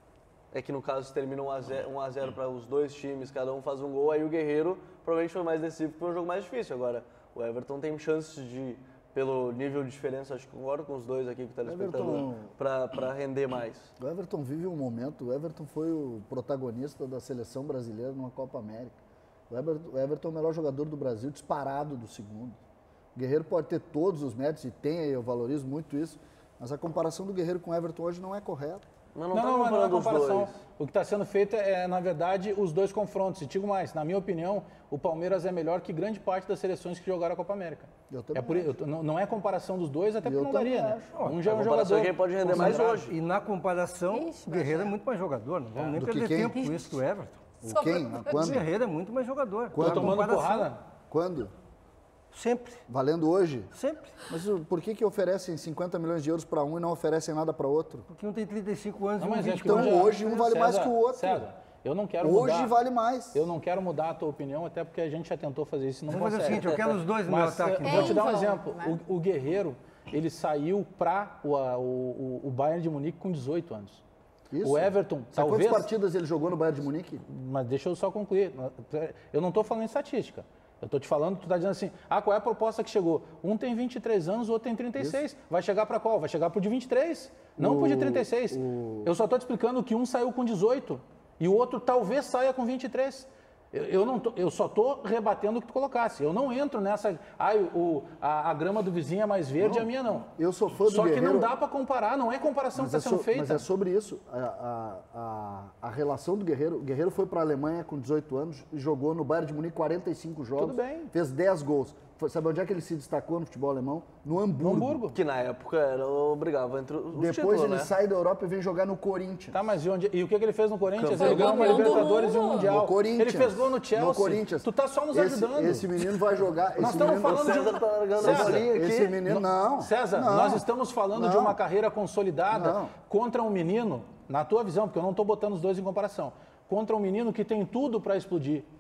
Speaker 3: É que no caso termina um a zero para os dois times, cada um faz um gol, aí o Guerreiro provavelmente foi mais decisivo, porque foi um jogo mais difícil. Agora, o Everton tem chances de, pelo nível de diferença, acho que concordo com os dois aqui, com o telespectador, para render mais.
Speaker 20: O Everton vive um momento, o Everton foi o protagonista da seleção brasileira numa Copa América. O Everton, o Everton é o melhor jogador do Brasil, disparado do segundo. O Guerreiro pode ter todos os méritos, e tem, eu valorizo muito isso, mas a comparação do Guerreiro com o Everton hoje não é correta.
Speaker 3: Mas não,
Speaker 19: Não,
Speaker 3: tá
Speaker 19: não, mas não é
Speaker 3: comparando os
Speaker 19: comparação.
Speaker 3: dois.
Speaker 19: O que está sendo feito é, na verdade, os dois confrontos. E digo mais, na minha opinião, o Palmeiras é melhor que grande parte das seleções que jogaram a Copa América.
Speaker 20: Eu também
Speaker 19: é por, eu, não, não é comparação dos dois, até porque
Speaker 20: Eu
Speaker 19: não daria, né?
Speaker 20: acho.
Speaker 19: Um já é um
Speaker 3: A comparação
Speaker 19: jogador.
Speaker 3: é quem pode render mais
Speaker 19: concentrado.
Speaker 3: hoje.
Speaker 21: E na comparação,
Speaker 1: Ixi,
Speaker 21: o Guerreiro
Speaker 1: mas
Speaker 21: é muito mais jogador. Não vamos
Speaker 20: É.
Speaker 21: nem
Speaker 20: Do que
Speaker 21: perder
Speaker 20: quem?
Speaker 21: tempo com isso que o Everton.
Speaker 20: O quem?
Speaker 21: O
Speaker 20: Quando?
Speaker 21: Guerreiro é muito mais jogador.
Speaker 20: Quando?
Speaker 21: Na
Speaker 19: Tomando
Speaker 21: comparação,
Speaker 19: porrada?
Speaker 20: Quando?
Speaker 21: Sempre,
Speaker 20: Valendo hoje?
Speaker 21: sempre.
Speaker 20: Mas o- por que que oferecem cinquenta milhões de euros para um e não oferecem nada para outro?
Speaker 21: Porque um tem trinta e cinco anos
Speaker 19: Não,
Speaker 21: e um
Speaker 19: mas é
Speaker 21: vinte
Speaker 19: que
Speaker 21: e
Speaker 20: Então
Speaker 19: já-
Speaker 20: hoje um vale mais
Speaker 19: César,
Speaker 20: que o outro.
Speaker 19: César, eu não quero
Speaker 20: Hoje
Speaker 19: mudar.
Speaker 20: vale mais.
Speaker 19: Eu não quero mudar a tua opinião, até porque a gente já tentou fazer isso e não
Speaker 21: Vamos fazer o
Speaker 19: consegue.
Speaker 21: seguinte, eu quero os dois no meu
Speaker 19: Mas,
Speaker 21: ataque.
Speaker 19: eh,
Speaker 1: É,
Speaker 19: vou te dar um
Speaker 1: então,
Speaker 19: exemplo.
Speaker 1: né?
Speaker 19: O, o Guerreiro, ele saiu para o, a- o, o, o Bayern de Munique com dezoito anos.
Speaker 20: Isso.
Speaker 19: O Everton,
Speaker 20: Sabe
Speaker 19: talvez...
Speaker 20: quantas partidas ele jogou no Bayern de Munique?
Speaker 19: Mas deixa eu só concluir. Eu não estou falando em estatística. Eu estou te falando, tu está dizendo assim, ah, qual é a proposta que chegou? Um tem vinte e três anos, o outro tem trinta e seis. Isso. Vai chegar para qual? Vai chegar para o de vinte e três, não para o de trinta e seis.
Speaker 20: o...
Speaker 19: Eu só estou te explicando que um saiu com dezoito e o outro talvez saia com vinte e três. Eu, eu, não tô, eu só estou rebatendo o que tu colocasse. Eu não entro nessa, ah, o, a, a grama do vizinho é mais verde,
Speaker 20: Não,
Speaker 19: a minha não.
Speaker 20: Eu sou fã do
Speaker 19: Só
Speaker 20: Guerreiro.
Speaker 19: que não dá para comparar, não é comparação
Speaker 20: Mas
Speaker 19: que
Speaker 20: é,
Speaker 19: está sendo
Speaker 20: so-
Speaker 19: feita.
Speaker 20: mas é sobre isso. A, a, a, a relação do Guerreiro. O Guerreiro foi para a Alemanha com dezoito anos e jogou no Bayern de Munique quarenta e cinco jogos.
Speaker 19: Tudo bem.
Speaker 20: Fez dez gols. Foi- sabe onde é que ele se destacou no futebol alemão? No Hamburgo.
Speaker 19: No Hamburgo.
Speaker 3: Que na época era obrigava entre os
Speaker 20: Depois
Speaker 3: títulos,
Speaker 20: ele
Speaker 3: né?
Speaker 20: sai da Europa e vem jogar no Corinthians.
Speaker 19: Tá, mas e, onde, e o que, que ele fez no Corinthians?
Speaker 1: Foi
Speaker 19: Ele ganhou uma
Speaker 1: campeão do
Speaker 19: Libertadores e um
Speaker 1: mundo.
Speaker 19: Mundial.
Speaker 20: No Corinthians.
Speaker 19: Ele fez gol no Chelsea.
Speaker 20: No Corinthians.
Speaker 19: Tu tá só nos
Speaker 20: esse,
Speaker 19: ajudando.
Speaker 20: Esse menino vai jogar.
Speaker 19: Nós
Speaker 20: esse
Speaker 19: estamos
Speaker 20: menino,
Speaker 19: falando de
Speaker 3: César
Speaker 19: um...
Speaker 3: tá largando
Speaker 19: César,
Speaker 3: a bolinha aqui.
Speaker 20: Esse menino, não.
Speaker 19: César,
Speaker 20: não,
Speaker 19: nós estamos falando de
Speaker 20: não.
Speaker 19: uma carreira consolidada
Speaker 20: Não.
Speaker 19: contra um menino, na tua visão, porque eu não estou botando os dois em comparação, contra um menino que tem tudo para explodir.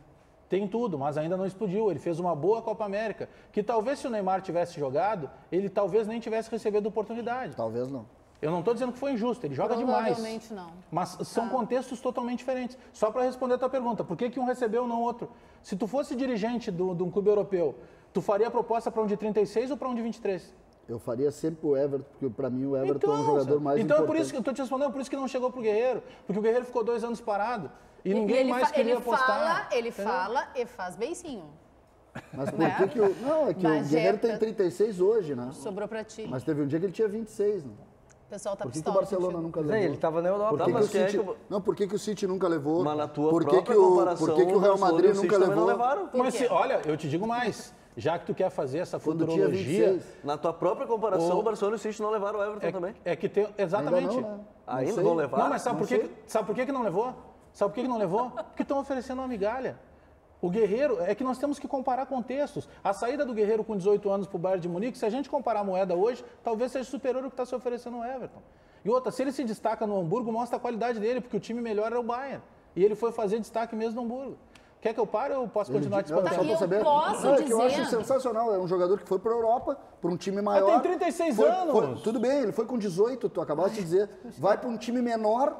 Speaker 19: Tem tudo, mas ainda não explodiu. Ele fez uma boa Copa América, que talvez se o Neymar tivesse jogado, ele talvez nem tivesse recebido oportunidade.
Speaker 20: Talvez não.
Speaker 19: Eu não estou dizendo que foi injusto, ele joga demais.
Speaker 1: Provavelmente não.
Speaker 19: Mas são contextos totalmente diferentes. Só para responder a tua pergunta, por que, que um recebeu e não outro? Se tu fosse dirigente do, de um clube europeu, tu faria a proposta para um de trinta e seis ou para um de vinte e três?
Speaker 20: Eu faria sempre o Everton, porque para mim o Everton
Speaker 19: Então,
Speaker 20: é um jogador mais
Speaker 19: então
Speaker 20: importante.
Speaker 19: é por isso que eu estou te respondendo, por isso que não chegou pro Guerreiro, porque o Guerreiro ficou dois anos parado e ninguém
Speaker 1: ele
Speaker 19: mais
Speaker 1: fa-
Speaker 19: queria
Speaker 1: ele
Speaker 19: apostar.
Speaker 1: Fala, ele
Speaker 19: entendeu?
Speaker 1: fala e faz beicinho.
Speaker 20: Mas por
Speaker 1: Né?
Speaker 20: que que o... Não, é que
Speaker 1: Mas
Speaker 20: o Guerreiro
Speaker 1: é-
Speaker 20: tem trinta e seis hoje, né?
Speaker 1: Sobrou pra ti.
Speaker 20: Mas teve um dia que ele tinha vinte e seis, né?
Speaker 1: O pessoal tá
Speaker 20: Por que, que o
Speaker 1: pistola
Speaker 20: Barcelona
Speaker 1: contigo.
Speaker 20: nunca
Speaker 21: Mas
Speaker 20: levou?
Speaker 21: aí, ele estava na Europa.
Speaker 20: Por que
Speaker 21: Não,
Speaker 20: que
Speaker 21: mas
Speaker 20: o
Speaker 21: quem é
Speaker 20: City...
Speaker 21: que-
Speaker 20: Não, por que, que o City nunca levou?
Speaker 6: Mas na tua
Speaker 20: por que,
Speaker 6: própria
Speaker 20: que o...
Speaker 6: comparação,
Speaker 20: por que, que o Real
Speaker 6: Barcelona
Speaker 20: Madrid
Speaker 6: e o City
Speaker 20: nunca
Speaker 6: também não
Speaker 20: levou?
Speaker 6: levaram.
Speaker 19: Mas se, olha, eu te digo mais, já que tu quer fazer essa
Speaker 20: Quando tinha
Speaker 19: futurologia...
Speaker 20: vinte e seis.
Speaker 6: Na tua própria comparação,
Speaker 19: O-
Speaker 6: o Barcelona e o City não levaram o Everton
Speaker 19: É,
Speaker 6: também.
Speaker 19: é que tem... Exatamente.
Speaker 20: Ainda não, né? Não
Speaker 6: Ainda
Speaker 20: sei.
Speaker 6: vão levar?
Speaker 19: Não, mas sabe,
Speaker 20: Não
Speaker 19: por, que,
Speaker 20: sei.
Speaker 19: que- sabe por que, que não levou? Sabe por que, que não levou? Porque estão oferecendo uma migalha. O Guerreiro, é que nós temos que comparar contextos. A saída do Guerreiro com dezoito anos para o Bayern de Munique, se a gente comparar a moeda hoje, talvez seja superior ao que está se oferecendo no Everton. E outra, se ele se destaca no Hamburgo, mostra a qualidade dele, porque o time melhor é o Bayern. E ele foi fazer destaque mesmo no Hamburgo. Quer que eu pare ou eu posso continuar te
Speaker 20: Não,
Speaker 19: espantando?
Speaker 20: só pra
Speaker 1: eu
Speaker 20: saber.
Speaker 1: posso
Speaker 20: Não, é que eu
Speaker 1: dizer-
Speaker 20: acho sensacional. É um jogador que foi para a Europa, para um time maior.
Speaker 19: tem trinta e seis
Speaker 20: Foi-
Speaker 19: anos.
Speaker 20: foi- tudo bem, ele foi com dezoito, tu acabaste de dizer. Vai para um time menor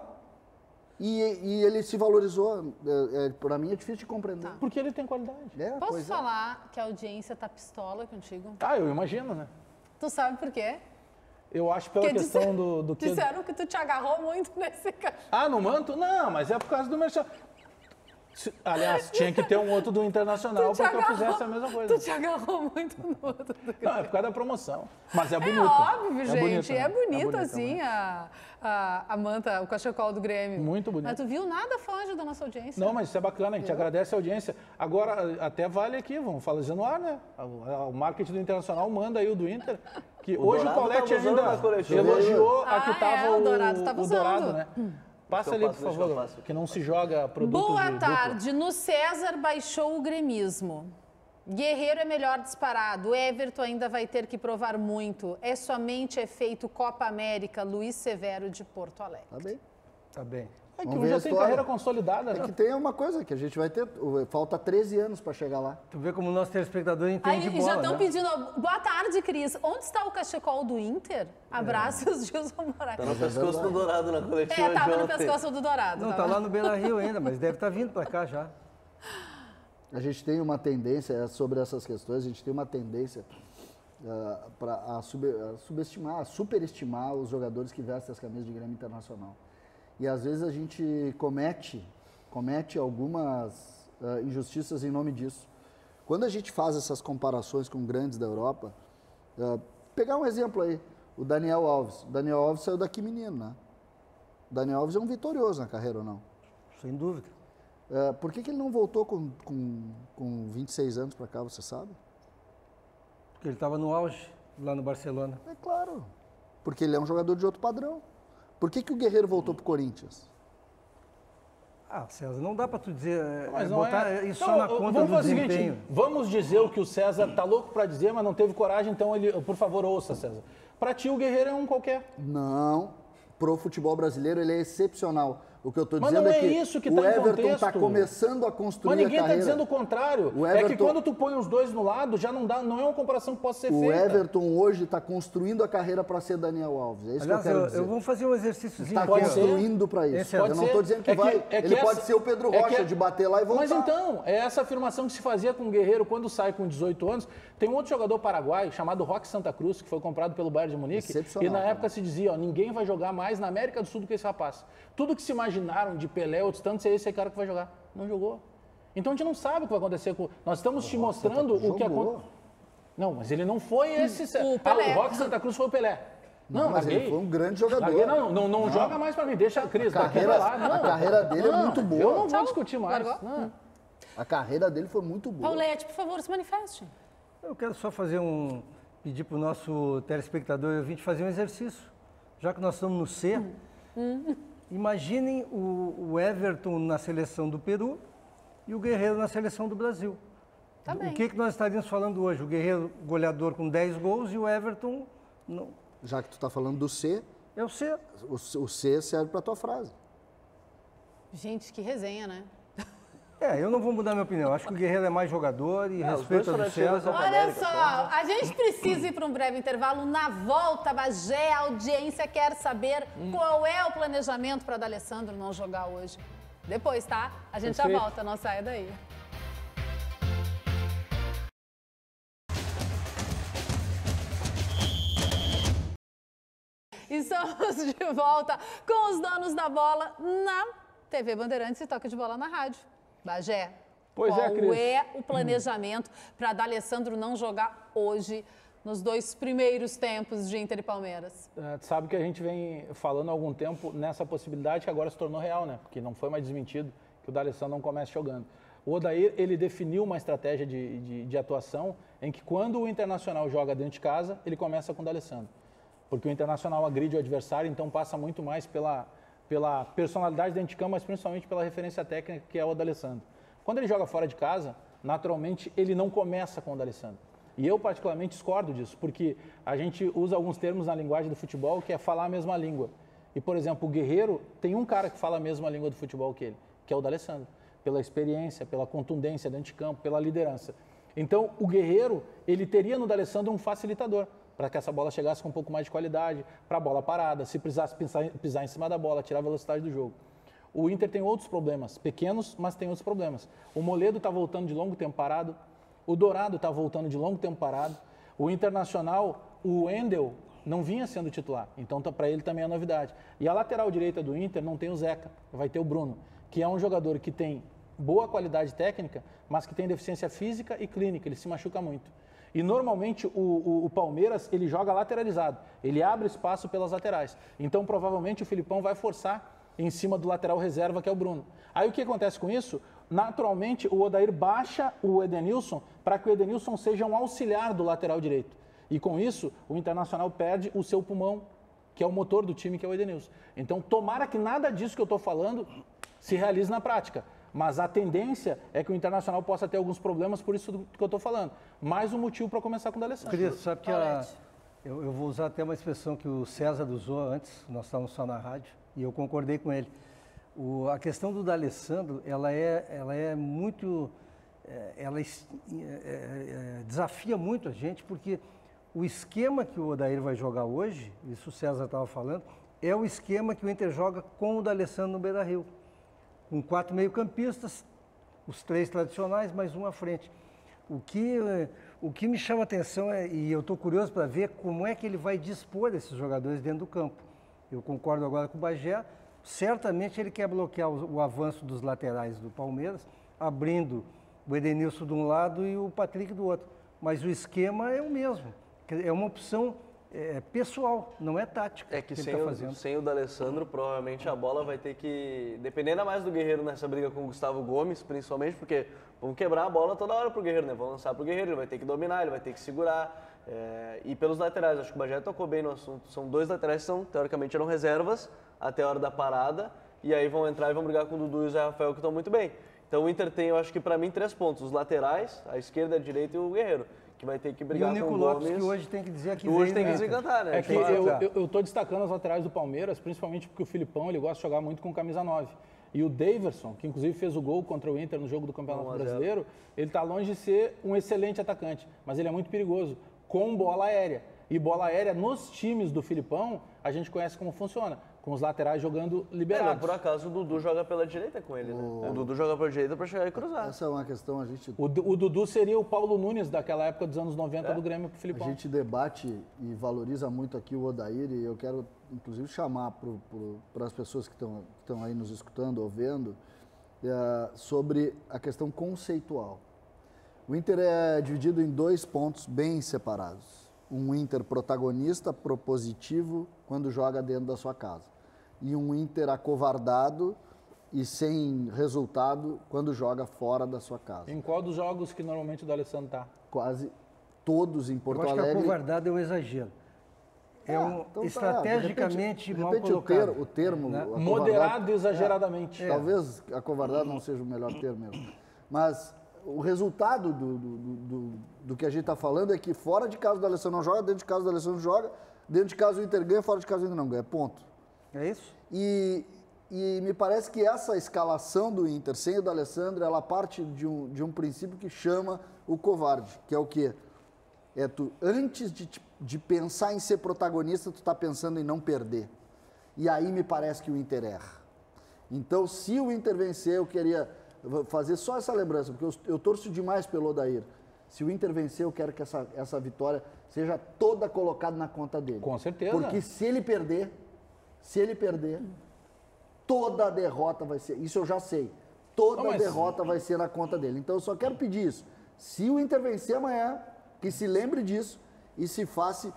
Speaker 20: e, e ele se valorizou. É, é, para mim é difícil de compreender.
Speaker 19: Porque ele tem qualidade.
Speaker 20: É,
Speaker 1: Posso
Speaker 20: pois é.
Speaker 1: falar que a audiência tá pistola contigo?
Speaker 19: Ah, eu imagino, né?
Speaker 1: Tu sabe por quê?
Speaker 19: Eu acho pela
Speaker 1: Porque
Speaker 19: questão
Speaker 1: disse-
Speaker 19: do, do que...
Speaker 1: Disseram que tu te agarrou muito nesse cachorro.
Speaker 19: Ah, no manto? Não, mas é por causa do merchan. Se- Aliás, tinha que ter um outro do Internacional
Speaker 1: Tu te
Speaker 19: para que eu
Speaker 1: agarrou-
Speaker 19: fizesse a mesma coisa.
Speaker 1: Tu te agarrou muito no outro.
Speaker 19: Não, é por causa da promoção. Mas é bonito.
Speaker 1: É óbvio,
Speaker 19: É
Speaker 1: gente.
Speaker 19: bonito, né?
Speaker 1: É bonito,
Speaker 19: É bonito,
Speaker 1: assim, a, a, a manta, o cachecol do Grêmio.
Speaker 19: Muito bonito.
Speaker 1: Mas tu viu, nada foge da nossa audiência.
Speaker 19: Não, mas isso é bacana, a gente agradece a audiência. Agora, até vale aqui, vamos falar no ar, né? O marketing do Internacional manda aí o do Inter, que
Speaker 6: O
Speaker 19: hoje
Speaker 6: Dourado
Speaker 19: o Paulete
Speaker 6: tá usando na
Speaker 19: ainda
Speaker 6: coletiva.
Speaker 19: elogiou a que
Speaker 1: Ah,
Speaker 19: estava
Speaker 1: é, o Dourado tava
Speaker 19: o
Speaker 1: usando.
Speaker 19: Dourado, né? Passa
Speaker 6: Deixa eu
Speaker 19: ali, por
Speaker 6: passo, deixa eu
Speaker 19: favor,
Speaker 6: passo.
Speaker 19: que não se joga produtos
Speaker 1: Boa
Speaker 19: de dupla.
Speaker 1: tarde. No César baixou o gremismo. Guerreiro é melhor disparado. Everton ainda vai ter que provar muito. É somente efeito Copa América. Luiz Severo de Porto Alegre.
Speaker 20: Tá bem.
Speaker 21: Tá bem.
Speaker 19: É que
Speaker 20: Vamos
Speaker 19: um
Speaker 20: ver
Speaker 19: já
Speaker 20: a
Speaker 19: tem
Speaker 20: história.
Speaker 19: carreira consolidada,
Speaker 20: É
Speaker 19: né?
Speaker 20: que tem uma coisa que a gente vai ter. o- Falta treze anos para chegar lá.
Speaker 21: Tu vê como o nosso telespectador entende
Speaker 1: Aí,
Speaker 21: de
Speaker 1: e
Speaker 21: bola,
Speaker 1: já estão
Speaker 21: né?
Speaker 1: pedindo. Boa tarde, Cris. Onde está o cachecol do Inter? Abraços, Gilson Moraes.
Speaker 6: Tá no pescoço do Dourado na coletiva
Speaker 1: É, tava
Speaker 6: de
Speaker 1: no
Speaker 6: ontem.
Speaker 1: pescoço do Dourado.
Speaker 21: Não, tá
Speaker 1: tava-
Speaker 21: lá no Beira-Rio ainda, mas deve estar vindo para cá já.
Speaker 20: A gente tem uma tendência é, sobre essas questões, a gente tem uma tendência para subestimar, a superestimar os jogadores que vestem as camisas de Grêmio Internacional. E às vezes a gente comete, comete algumas ah, injustiças em nome disso. Quando a gente faz essas comparações com grandes da Europa, ah, pegar um exemplo aí, o Daniel Alves. O Daniel Alves saiu daqui menino, né? O Daniel Alves é um vitorioso na carreira ou não?
Speaker 21: Sem dúvida.
Speaker 20: É, por que, que ele não voltou com, com, com vinte e seis anos para cá, você sabe?
Speaker 21: Porque ele estava no auge lá no Barcelona.
Speaker 20: É claro, porque ele é um jogador de outro padrão. Por que, que o Guerreiro voltou para o Corinthians?
Speaker 21: Ah, César, não dá para tu dizer, é,
Speaker 19: Mas
Speaker 21: é
Speaker 19: não
Speaker 21: botar
Speaker 19: é.
Speaker 21: isso
Speaker 19: Então,
Speaker 21: só na conta
Speaker 19: vamos
Speaker 21: do
Speaker 19: fazer o
Speaker 21: desempenho.
Speaker 19: seguinte, vamos dizer o que o César tá louco para dizer, mas não teve coragem, então ele, por favor, ouça, César. Para ti, o Guerreiro é um qualquer.
Speaker 20: Não, pro futebol brasileiro ele é excepcional. O que eu estou
Speaker 19: Mas
Speaker 20: dizendo
Speaker 19: não
Speaker 20: é
Speaker 19: é
Speaker 20: que
Speaker 19: isso que
Speaker 20: o
Speaker 19: tá em
Speaker 20: Everton está
Speaker 19: contexto.
Speaker 20: começando a construir
Speaker 19: Mas ninguém
Speaker 20: a
Speaker 19: está
Speaker 20: carreira.
Speaker 19: dizendo o contrário.
Speaker 20: O
Speaker 19: É que
Speaker 20: Everton-
Speaker 19: quando tu põe os dois no lado, já não dá, não é uma comparação que possa ser
Speaker 20: O
Speaker 19: feita.
Speaker 20: Everton hoje está construindo a carreira para ser Daniel Alves. É isso
Speaker 21: Aliás,
Speaker 20: que eu quero
Speaker 21: eu,
Speaker 20: dizer.
Speaker 21: eu vou fazer um exercíciozinho
Speaker 20: Está
Speaker 21: aqui. ó.
Speaker 20: construindo para isso.
Speaker 21: Esse é-
Speaker 20: Eu
Speaker 21: pode
Speaker 20: não
Speaker 21: ser.
Speaker 20: estou dizendo que
Speaker 19: É que-
Speaker 20: vai.
Speaker 19: é que
Speaker 20: ele
Speaker 19: essa-
Speaker 20: pode ser o Pedro
Speaker 19: é
Speaker 20: Rocha
Speaker 19: que-
Speaker 20: de bater lá e voltar.
Speaker 19: Mas então, é essa afirmação que se fazia com o Guerreiro quando sai com dezoito anos. Tem um outro jogador paraguaio chamado Roque Santa Cruz, que foi comprado pelo Bayern de Munique.
Speaker 20: Excepcional,
Speaker 19: E na
Speaker 20: né?
Speaker 19: época se dizia, ó, ninguém vai jogar mais na América do Sul do que esse rapaz. Tudo que se imaginaram de Pelé, outros tantos, é esse cara que vai jogar. Não jogou. Então a gente não sabe o que vai acontecer com... Nós estamos te mostrando o que
Speaker 20: jogou.
Speaker 19: aconteceu. Não, mas ele não foi esse...
Speaker 1: O
Speaker 19: Ah,
Speaker 1: Pelé.
Speaker 19: o Roque Santa Cruz foi o Pelé. Não,
Speaker 20: Não, mas
Speaker 19: larguei.
Speaker 20: ele foi um grande jogador.
Speaker 19: Larguei, não, não, não,
Speaker 20: Não.
Speaker 19: joga mais pra mim, deixa a Cris.
Speaker 20: A
Speaker 19: daqui
Speaker 20: carreira-
Speaker 19: pra lá. Não.
Speaker 20: a carreira dele é
Speaker 19: Não,
Speaker 20: muito boa.
Speaker 19: Eu não vou
Speaker 1: Tchau.
Speaker 19: discutir mais.
Speaker 1: Largou?
Speaker 19: Não.
Speaker 20: A carreira dele foi muito boa.
Speaker 1: Paulete, por favor, se manifeste.
Speaker 21: Eu quero só fazer um... pedir para o nosso telespectador e ouvinte fazer um exercício. Já que nós estamos no C, imaginem o, o Everton na seleção do Peru e o Guerreiro na seleção do Brasil.
Speaker 1: Tá bem.
Speaker 21: O que, que nós estaríamos falando hoje? O Guerreiro goleador com dez gols e o Everton... Não.
Speaker 20: Já que tu está falando do C,
Speaker 21: É o C.
Speaker 20: o, o C serve para tua frase.
Speaker 1: Gente, que resenha, né?
Speaker 21: É, eu não vou mudar minha opinião. Acho que o Guerreiro é mais jogador e é, respeito ao César.
Speaker 1: Olha só, a gente precisa ir para um breve intervalo. Na volta, Bagé, a audiência quer saber hum. qual é o planejamento para o D'Alessandro não jogar hoje. Depois, tá? A gente Perfeito. já volta, não saia daí. Estamos de volta com os donos da bola na T V Bandeirantes e Toque de Bola na rádio. Bagé,
Speaker 19: pois
Speaker 1: qual
Speaker 19: é, Cris.
Speaker 1: é o planejamento para D'Alessandro não jogar hoje nos dois primeiros tempos de Inter e Palmeiras?
Speaker 19: É, sabe que a gente vem falando há algum tempo nessa possibilidade que agora se tornou real, né? Porque não foi mais desmentido que o D'Alessandro não comece jogando. O Odair, ele definiu uma estratégia de, de, de atuação em que quando o Internacional joga dentro de casa, ele começa com o D'Alessandro. Porque o Internacional agride o adversário, então passa muito mais pela, pela personalidade dentro de campo, mas principalmente pela referência técnica que é o D'Alessandro. Quando ele joga fora de casa, naturalmente ele não começa com o D'Alessandro. E eu particularmente discordo disso, porque a gente usa alguns termos na linguagem do futebol que é falar a mesma língua. E, por exemplo, o Guerreiro tem um cara que fala a mesma língua do futebol que ele, que é o D'Alessandro. Pela experiência, pela contundência dentro de campo, pela liderança. Então, o Guerreiro, ele teria no D'Alessandro um facilitador, para que essa bola chegasse com um pouco mais de qualidade, para a bola parada, se precisasse pisar, pisar em cima da bola, tirar a velocidade do jogo. O Inter tem outros problemas, pequenos, mas tem outros problemas. O Moledo está voltando de longo tempo parado, o Dourado está voltando de longo tempo parado, o Internacional, o Wendel não vinha sendo titular, então para ele também é novidade. E a lateral direita do Inter não tem o Zeca, vai ter o Bruno, que é um jogador que tem boa qualidade técnica, mas que tem deficiência física e clínica, ele se machuca muito. E normalmente o, o, o Palmeiras, ele joga lateralizado, ele abre espaço pelas laterais. Então provavelmente o Filipão vai forçar em cima do lateral reserva, que é o Bruno. Aí o que acontece com isso? Naturalmente o Odair baixa o Edenilson para que o Edenilson seja um auxiliar do lateral direito. E com isso o Internacional perde o seu pulmão, que é o motor do time, que é o Edenilson. Então tomara que nada disso que eu estou falando se realize na prática. Mas a tendência é que o Internacional possa ter alguns problemas, por isso do que eu estou falando. Mais um motivo para começar com o D'Alessandro.
Speaker 21: Cris, sabe que a, eu, eu vou usar até uma expressão que o César usou antes, nós estávamos só na rádio, e eu concordei com ele. O, a questão do D'Alessandro, ela é, ela é muito... É, ela é, é, desafia muito a gente, porque o esquema que o Odair vai jogar hoje, isso o César estava falando, é o esquema que o Inter joga com o D'Alessandro no Beira-Rio. Com quatro meio-campistas, os três tradicionais, mais um à frente. O que, o que me chama a atenção, é, e eu estou curioso para ver como é que ele vai dispor esses jogadores dentro do campo. Eu concordo agora com o Bagé, certamente ele quer bloquear o, o avanço dos laterais do Palmeiras, abrindo o Edenilson de um lado e o Patrick do outro. Mas o esquema é o mesmo, é uma opção é, pessoal, não é tática.
Speaker 6: É que, que
Speaker 21: sem,
Speaker 6: ele tá
Speaker 21: o,
Speaker 6: fazendo. sem o D'Alessandro, provavelmente a bola vai ter que, dependendo mais do Guerreiro nessa briga com o Gustavo Gomes, principalmente porque vão quebrar a bola toda hora pro Guerreiro, né? Vão lançar pro Guerreiro, ele vai ter que dominar, ele vai ter que segurar. É, e pelos laterais, acho que o Bagé tocou bem no assunto, são dois laterais que são, teoricamente eram reservas até a hora da parada, e aí vão entrar e vão brigar com o Dudu e o Zé Rafael, que estão muito bem. Então o Inter tem, eu acho que para mim, três pontos, os laterais, a esquerda, a direita e o Guerreiro, que vai ter que brigar com o Gomes.
Speaker 21: E o Nico Lopes, que hoje tem que dizer que
Speaker 6: hoje tem que desencantar, né?
Speaker 19: É que eu estou destacando as laterais do Palmeiras, principalmente porque o Filipão, ele gosta de jogar muito com camisa nove. E o Daverson, que inclusive fez o gol contra o Inter no jogo do Campeonato Brasileiro, ele está longe de ser um excelente atacante, mas ele é muito perigoso, com bola aérea. E bola aérea nos times do Filipão, a gente conhece como funciona, com os laterais jogando liberados.
Speaker 6: É, por acaso o Dudu joga pela direita com ele, né? O, o Dudu joga pela direita para chegar e cruzar.
Speaker 20: Essa é uma questão, a gente...
Speaker 19: O, o Dudu seria o Paulo Nunes daquela época dos anos noventa é. do Grêmio pro Filipão.
Speaker 20: A gente debate e valoriza muito aqui o Odair e eu quero, inclusive, chamar para as pessoas que estão aí nos escutando ou vendo é, sobre a questão conceitual. O Inter é dividido em dois pontos bem separados. Um Inter protagonista, propositivo, quando joga dentro da sua casa. E um Inter acovardado e sem resultado quando joga fora da sua casa.
Speaker 19: Em qual dos jogos que normalmente o D'Alessandro está?
Speaker 20: Quase todos em Porto Alegre.
Speaker 21: Eu acho que acovardado é um exagero. É um, ah, então estrategicamente tá, de repente, mal colocado.
Speaker 20: O termo... O termo
Speaker 19: né? Moderado exageradamente.
Speaker 20: É, é. Talvez acovardado não seja o melhor termo mesmo. Mas o resultado do, do, do, do que a gente está falando é que fora de casa o D'Alessandro não joga, dentro de casa o D'Alessandro joga, dentro de casa o Inter ganha, fora de casa o Inter não ganha. Ponto.
Speaker 21: É isso?
Speaker 20: E E me parece que essa escalação do Inter, sem o D'Alessandro, ela parte de um, de um princípio que chama o covarde, que é o quê? É tu, antes de, de pensar em ser protagonista, tu tá pensando em não perder. E aí me parece que o Inter erra. Então, se o Inter vencer, eu queria fazer só essa lembrança, porque eu, eu torço demais pelo Odair. Se o Inter vencer, eu quero que essa, essa vitória seja toda colocada na conta dele.
Speaker 19: Com certeza.
Speaker 20: Porque se ele perder, se ele perder, toda a derrota vai ser, isso eu já sei, toda
Speaker 19: Não, mas...
Speaker 20: a derrota vai ser na conta dele. Então eu só quero pedir isso. Se o Inter vencer amanhã, que se lembre disso e se faça,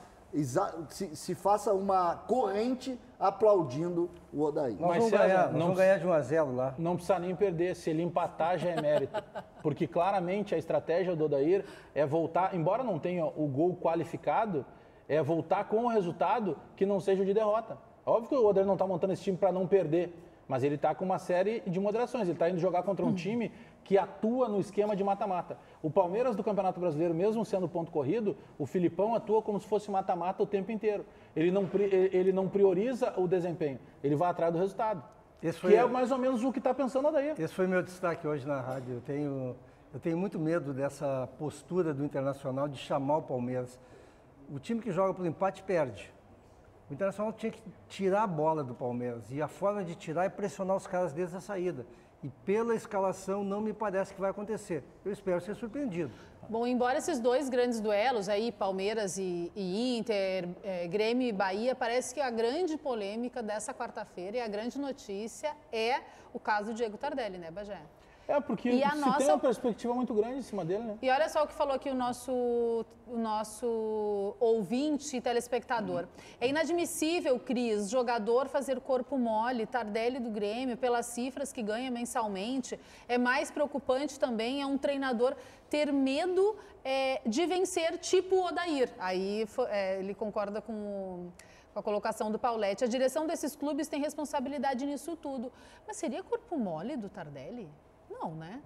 Speaker 20: se, se faça uma corrente aplaudindo o Odair.
Speaker 21: Nós vamos ganhar, nós vamos ganhar de um a zero lá.
Speaker 19: Não precisa nem perder, se ele empatar já é mérito. Porque claramente a estratégia do Odair é voltar, embora não tenha o gol qualificado, é voltar com o resultado que não seja de derrota. Óbvio que o Odair não está montando esse time para não perder, mas ele está com uma série de moderações. Ele está indo jogar contra um time que atua no esquema de mata-mata. O Palmeiras do Campeonato Brasileiro, mesmo sendo ponto corrido, o Filipão atua como se fosse mata-mata o tempo inteiro. Ele não, ele não prioriza o desempenho, ele vai atrás do resultado. Esse foi, que é mais ou menos o que está pensando o Odair.
Speaker 21: Esse foi meu destaque hoje na rádio. Eu tenho, eu tenho muito medo dessa postura do Internacional de chamar o Palmeiras. O time que joga pelo empate perde. O Internacional tinha que tirar a bola do Palmeiras. E a forma de tirar é pressionar os caras desde a saída. E pela escalação não me parece que vai acontecer. Eu espero ser surpreendido.
Speaker 1: Bom, embora esses dois grandes duelos aí, Palmeiras e, e Inter, é, Grêmio e Bahia, parece que a grande polêmica dessa quarta-feira e a grande notícia é o caso do Diego Tardelli, né, Bagé?
Speaker 19: É, porque
Speaker 1: e a
Speaker 19: se
Speaker 1: nossa...
Speaker 19: tem uma perspectiva muito grande em cima dele, né?
Speaker 1: E olha só o que falou aqui o nosso, o nosso ouvinte e telespectador. É inadmissível, Cris, jogador fazer corpo mole, Tardelli do Grêmio, pelas cifras que ganha mensalmente. É mais preocupante também é um treinador ter medo é, de vencer, tipo o Odair. Aí é, ele concorda com o... com a colocação do Paulete. A direção desses clubes tem responsabilidade nisso tudo. Mas seria corpo mole do Tardelli? Não, né?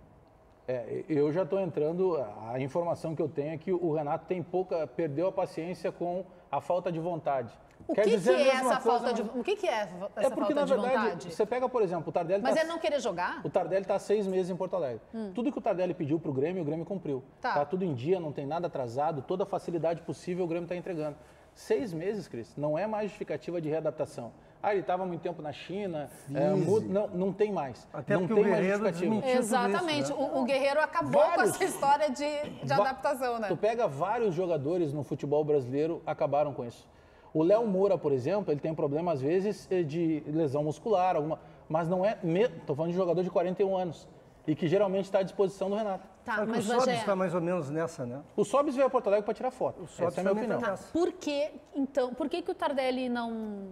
Speaker 19: É, eu já estou entrando, a informação que eu tenho é que o Renato tem pouca, perdeu a paciência com a falta de vontade.
Speaker 1: O
Speaker 19: Quer
Speaker 1: que,
Speaker 19: dizer
Speaker 1: que é essa
Speaker 19: coisa,
Speaker 1: falta
Speaker 19: mas...
Speaker 1: de O que, que é essa
Speaker 19: é porque,
Speaker 1: falta
Speaker 19: na
Speaker 1: de
Speaker 19: verdade,
Speaker 1: vontade?
Speaker 19: Você pega, por exemplo, o Tardelli...
Speaker 1: Mas
Speaker 19: tá...
Speaker 1: ele não querer jogar?
Speaker 19: O Tardelli está há seis meses em Porto Alegre.
Speaker 1: Hum.
Speaker 19: Tudo que o Tardelli pediu para o Grêmio, o Grêmio cumpriu. Tá. Tá tudo em dia, não tem nada atrasado, toda a facilidade possível o Grêmio está entregando. Seis meses, Cris, não é mais justificativa de readaptação. Ah, ele estava muito tempo na China, é, muda, não, não tem mais.
Speaker 21: Até
Speaker 19: não
Speaker 21: porque
Speaker 19: tem
Speaker 21: o Guerreiro
Speaker 19: mais justificativa.
Speaker 1: Exatamente,
Speaker 21: isso, né?
Speaker 1: o, o Guerreiro acabou
Speaker 19: Vários,
Speaker 1: com essa história de, de adaptação, né?
Speaker 19: Tu pega vários jogadores no futebol brasileiro, acabaram com isso. O Léo Moura, por exemplo, ele tem problema às vezes de lesão muscular, alguma, mas não é... Estou falando de jogador de quarenta e um anos e que geralmente está à disposição do Renato.
Speaker 21: Tá, mas o Sobis está mais ou menos nessa, né?
Speaker 19: O Sobis veio a Porto Alegre para tirar foto.
Speaker 21: O
Speaker 19: Essa é a minha opinião.
Speaker 1: Tá, por que, então, por que, que o Tardelli não...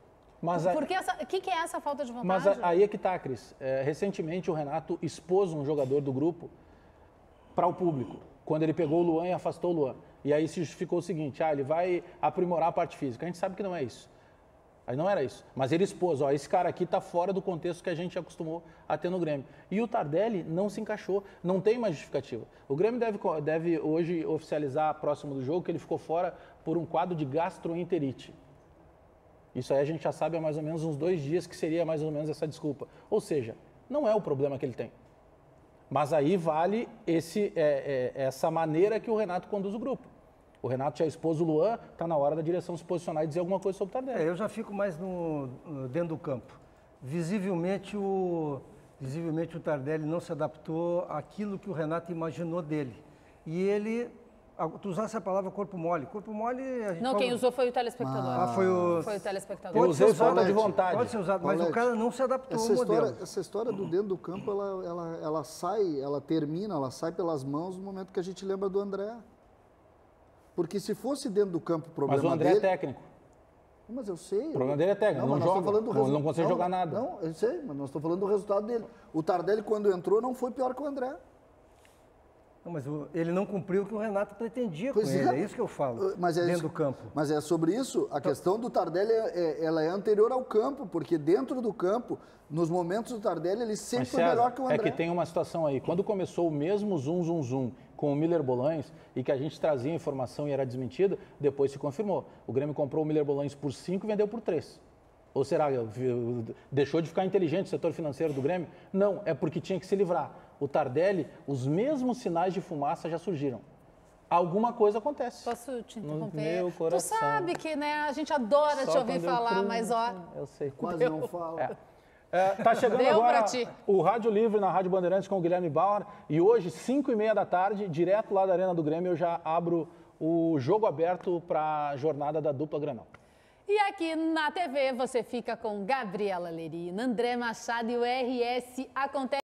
Speaker 19: Mas
Speaker 1: Por que essa, que, que é essa falta de vontade?
Speaker 19: Mas aí é que tá, Cris. É, recentemente o Renato expôs um jogador do grupo para o público, quando ele pegou o Luan e afastou o Luan. E aí se justificou o seguinte, ah, ele vai aprimorar a parte física. A gente sabe que não é isso. Aí não era isso. Mas ele expôs, ó, esse cara aqui tá fora do contexto que a gente acostumou a ter no Grêmio. E o Tardelli não se encaixou, não tem mais justificativa. O Grêmio deve, deve hoje oficializar próximo do jogo que ele ficou fora por um quadro de gastroenterite. Isso aí a gente já sabe há mais ou menos uns dois dias que seria mais ou menos essa desculpa. Ou seja, não é o problema que ele tem. Mas aí vale esse, é, é, essa maneira que o Renato conduz o grupo. O Renato já expôs o Luan, está na hora da direção se posicionar e dizer alguma coisa sobre o Tardelli.
Speaker 21: É, eu já fico mais no, dentro do campo. Visivelmente o, visivelmente o Tardelli não se adaptou àquilo que o Renato imaginou dele. E ele... Tu usasse a palavra corpo mole. Corpo mole... A gente
Speaker 1: não,
Speaker 21: fala...
Speaker 1: quem usou foi o telespectador.
Speaker 21: Ah, foi o...
Speaker 1: Foi o telespectador.
Speaker 19: Eu usei falta de vontade.
Speaker 21: Pode ser usado, mas o cara não se adaptou
Speaker 20: essa
Speaker 21: ao
Speaker 20: história,
Speaker 21: modelo.
Speaker 20: Essa história do dentro do campo, ela, ela, ela sai, ela termina, ela sai pelas mãos no momento que a gente lembra do André. Porque se fosse dentro do campo o problema dele...
Speaker 19: Mas o André
Speaker 20: dele,
Speaker 19: é técnico.
Speaker 20: Mas eu sei.
Speaker 19: O problema dele é técnico, não, não joga, falando do resu... não consegue
Speaker 20: não,
Speaker 19: jogar nada.
Speaker 20: Não, eu sei, mas nós estamos falando do resultado dele. O Tardelli, quando entrou, não foi pior que o André.
Speaker 21: Não, mas o, ele não cumpriu o que o Renato pretendia
Speaker 20: pois
Speaker 21: com
Speaker 20: é.
Speaker 21: ele, é isso que eu falo,
Speaker 20: mas é
Speaker 21: dentro
Speaker 20: isso,
Speaker 21: do campo.
Speaker 20: Mas é sobre isso, a então, questão do Tardelli, é, é, ela é anterior ao campo, porque dentro do campo, nos momentos do Tardelli, ele sempre
Speaker 19: mas,
Speaker 20: foi
Speaker 19: César,
Speaker 20: melhor que o André.
Speaker 19: É que tem uma situação aí, quando começou o mesmo zoom, zoom, zoom com o Miller Bolanhos e que a gente trazia informação e era desmentida, depois se confirmou. O Grêmio comprou o Miller Bolanhos por cinco e vendeu por três. Ou será que deixou de ficar inteligente o setor financeiro do Grêmio? Não, é porque tinha que se livrar. O Tardelli, os mesmos sinais de fumaça já surgiram. Alguma coisa acontece.
Speaker 1: Posso te interromper?
Speaker 19: No meu coração.
Speaker 1: Tu sabe que, né, a gente adora
Speaker 19: Só
Speaker 1: te ouvir
Speaker 19: quando eu
Speaker 1: falar,
Speaker 19: cruzo,
Speaker 1: mas ó...
Speaker 19: Eu sei.
Speaker 20: Quase
Speaker 1: Deu.
Speaker 20: não fala.
Speaker 19: É. É, tá chegando
Speaker 1: Deu
Speaker 19: agora
Speaker 1: pra ti.
Speaker 19: o Rádio Livre na Rádio Bandeirantes com o Guilherme Bauer. E hoje, cinco e meia da tarde, direto lá da Arena do Grêmio, eu já abro o jogo aberto para a jornada da dupla Granal.
Speaker 1: E aqui na T V você fica com Gabriela Lerina, André Machado e o R S Acontece.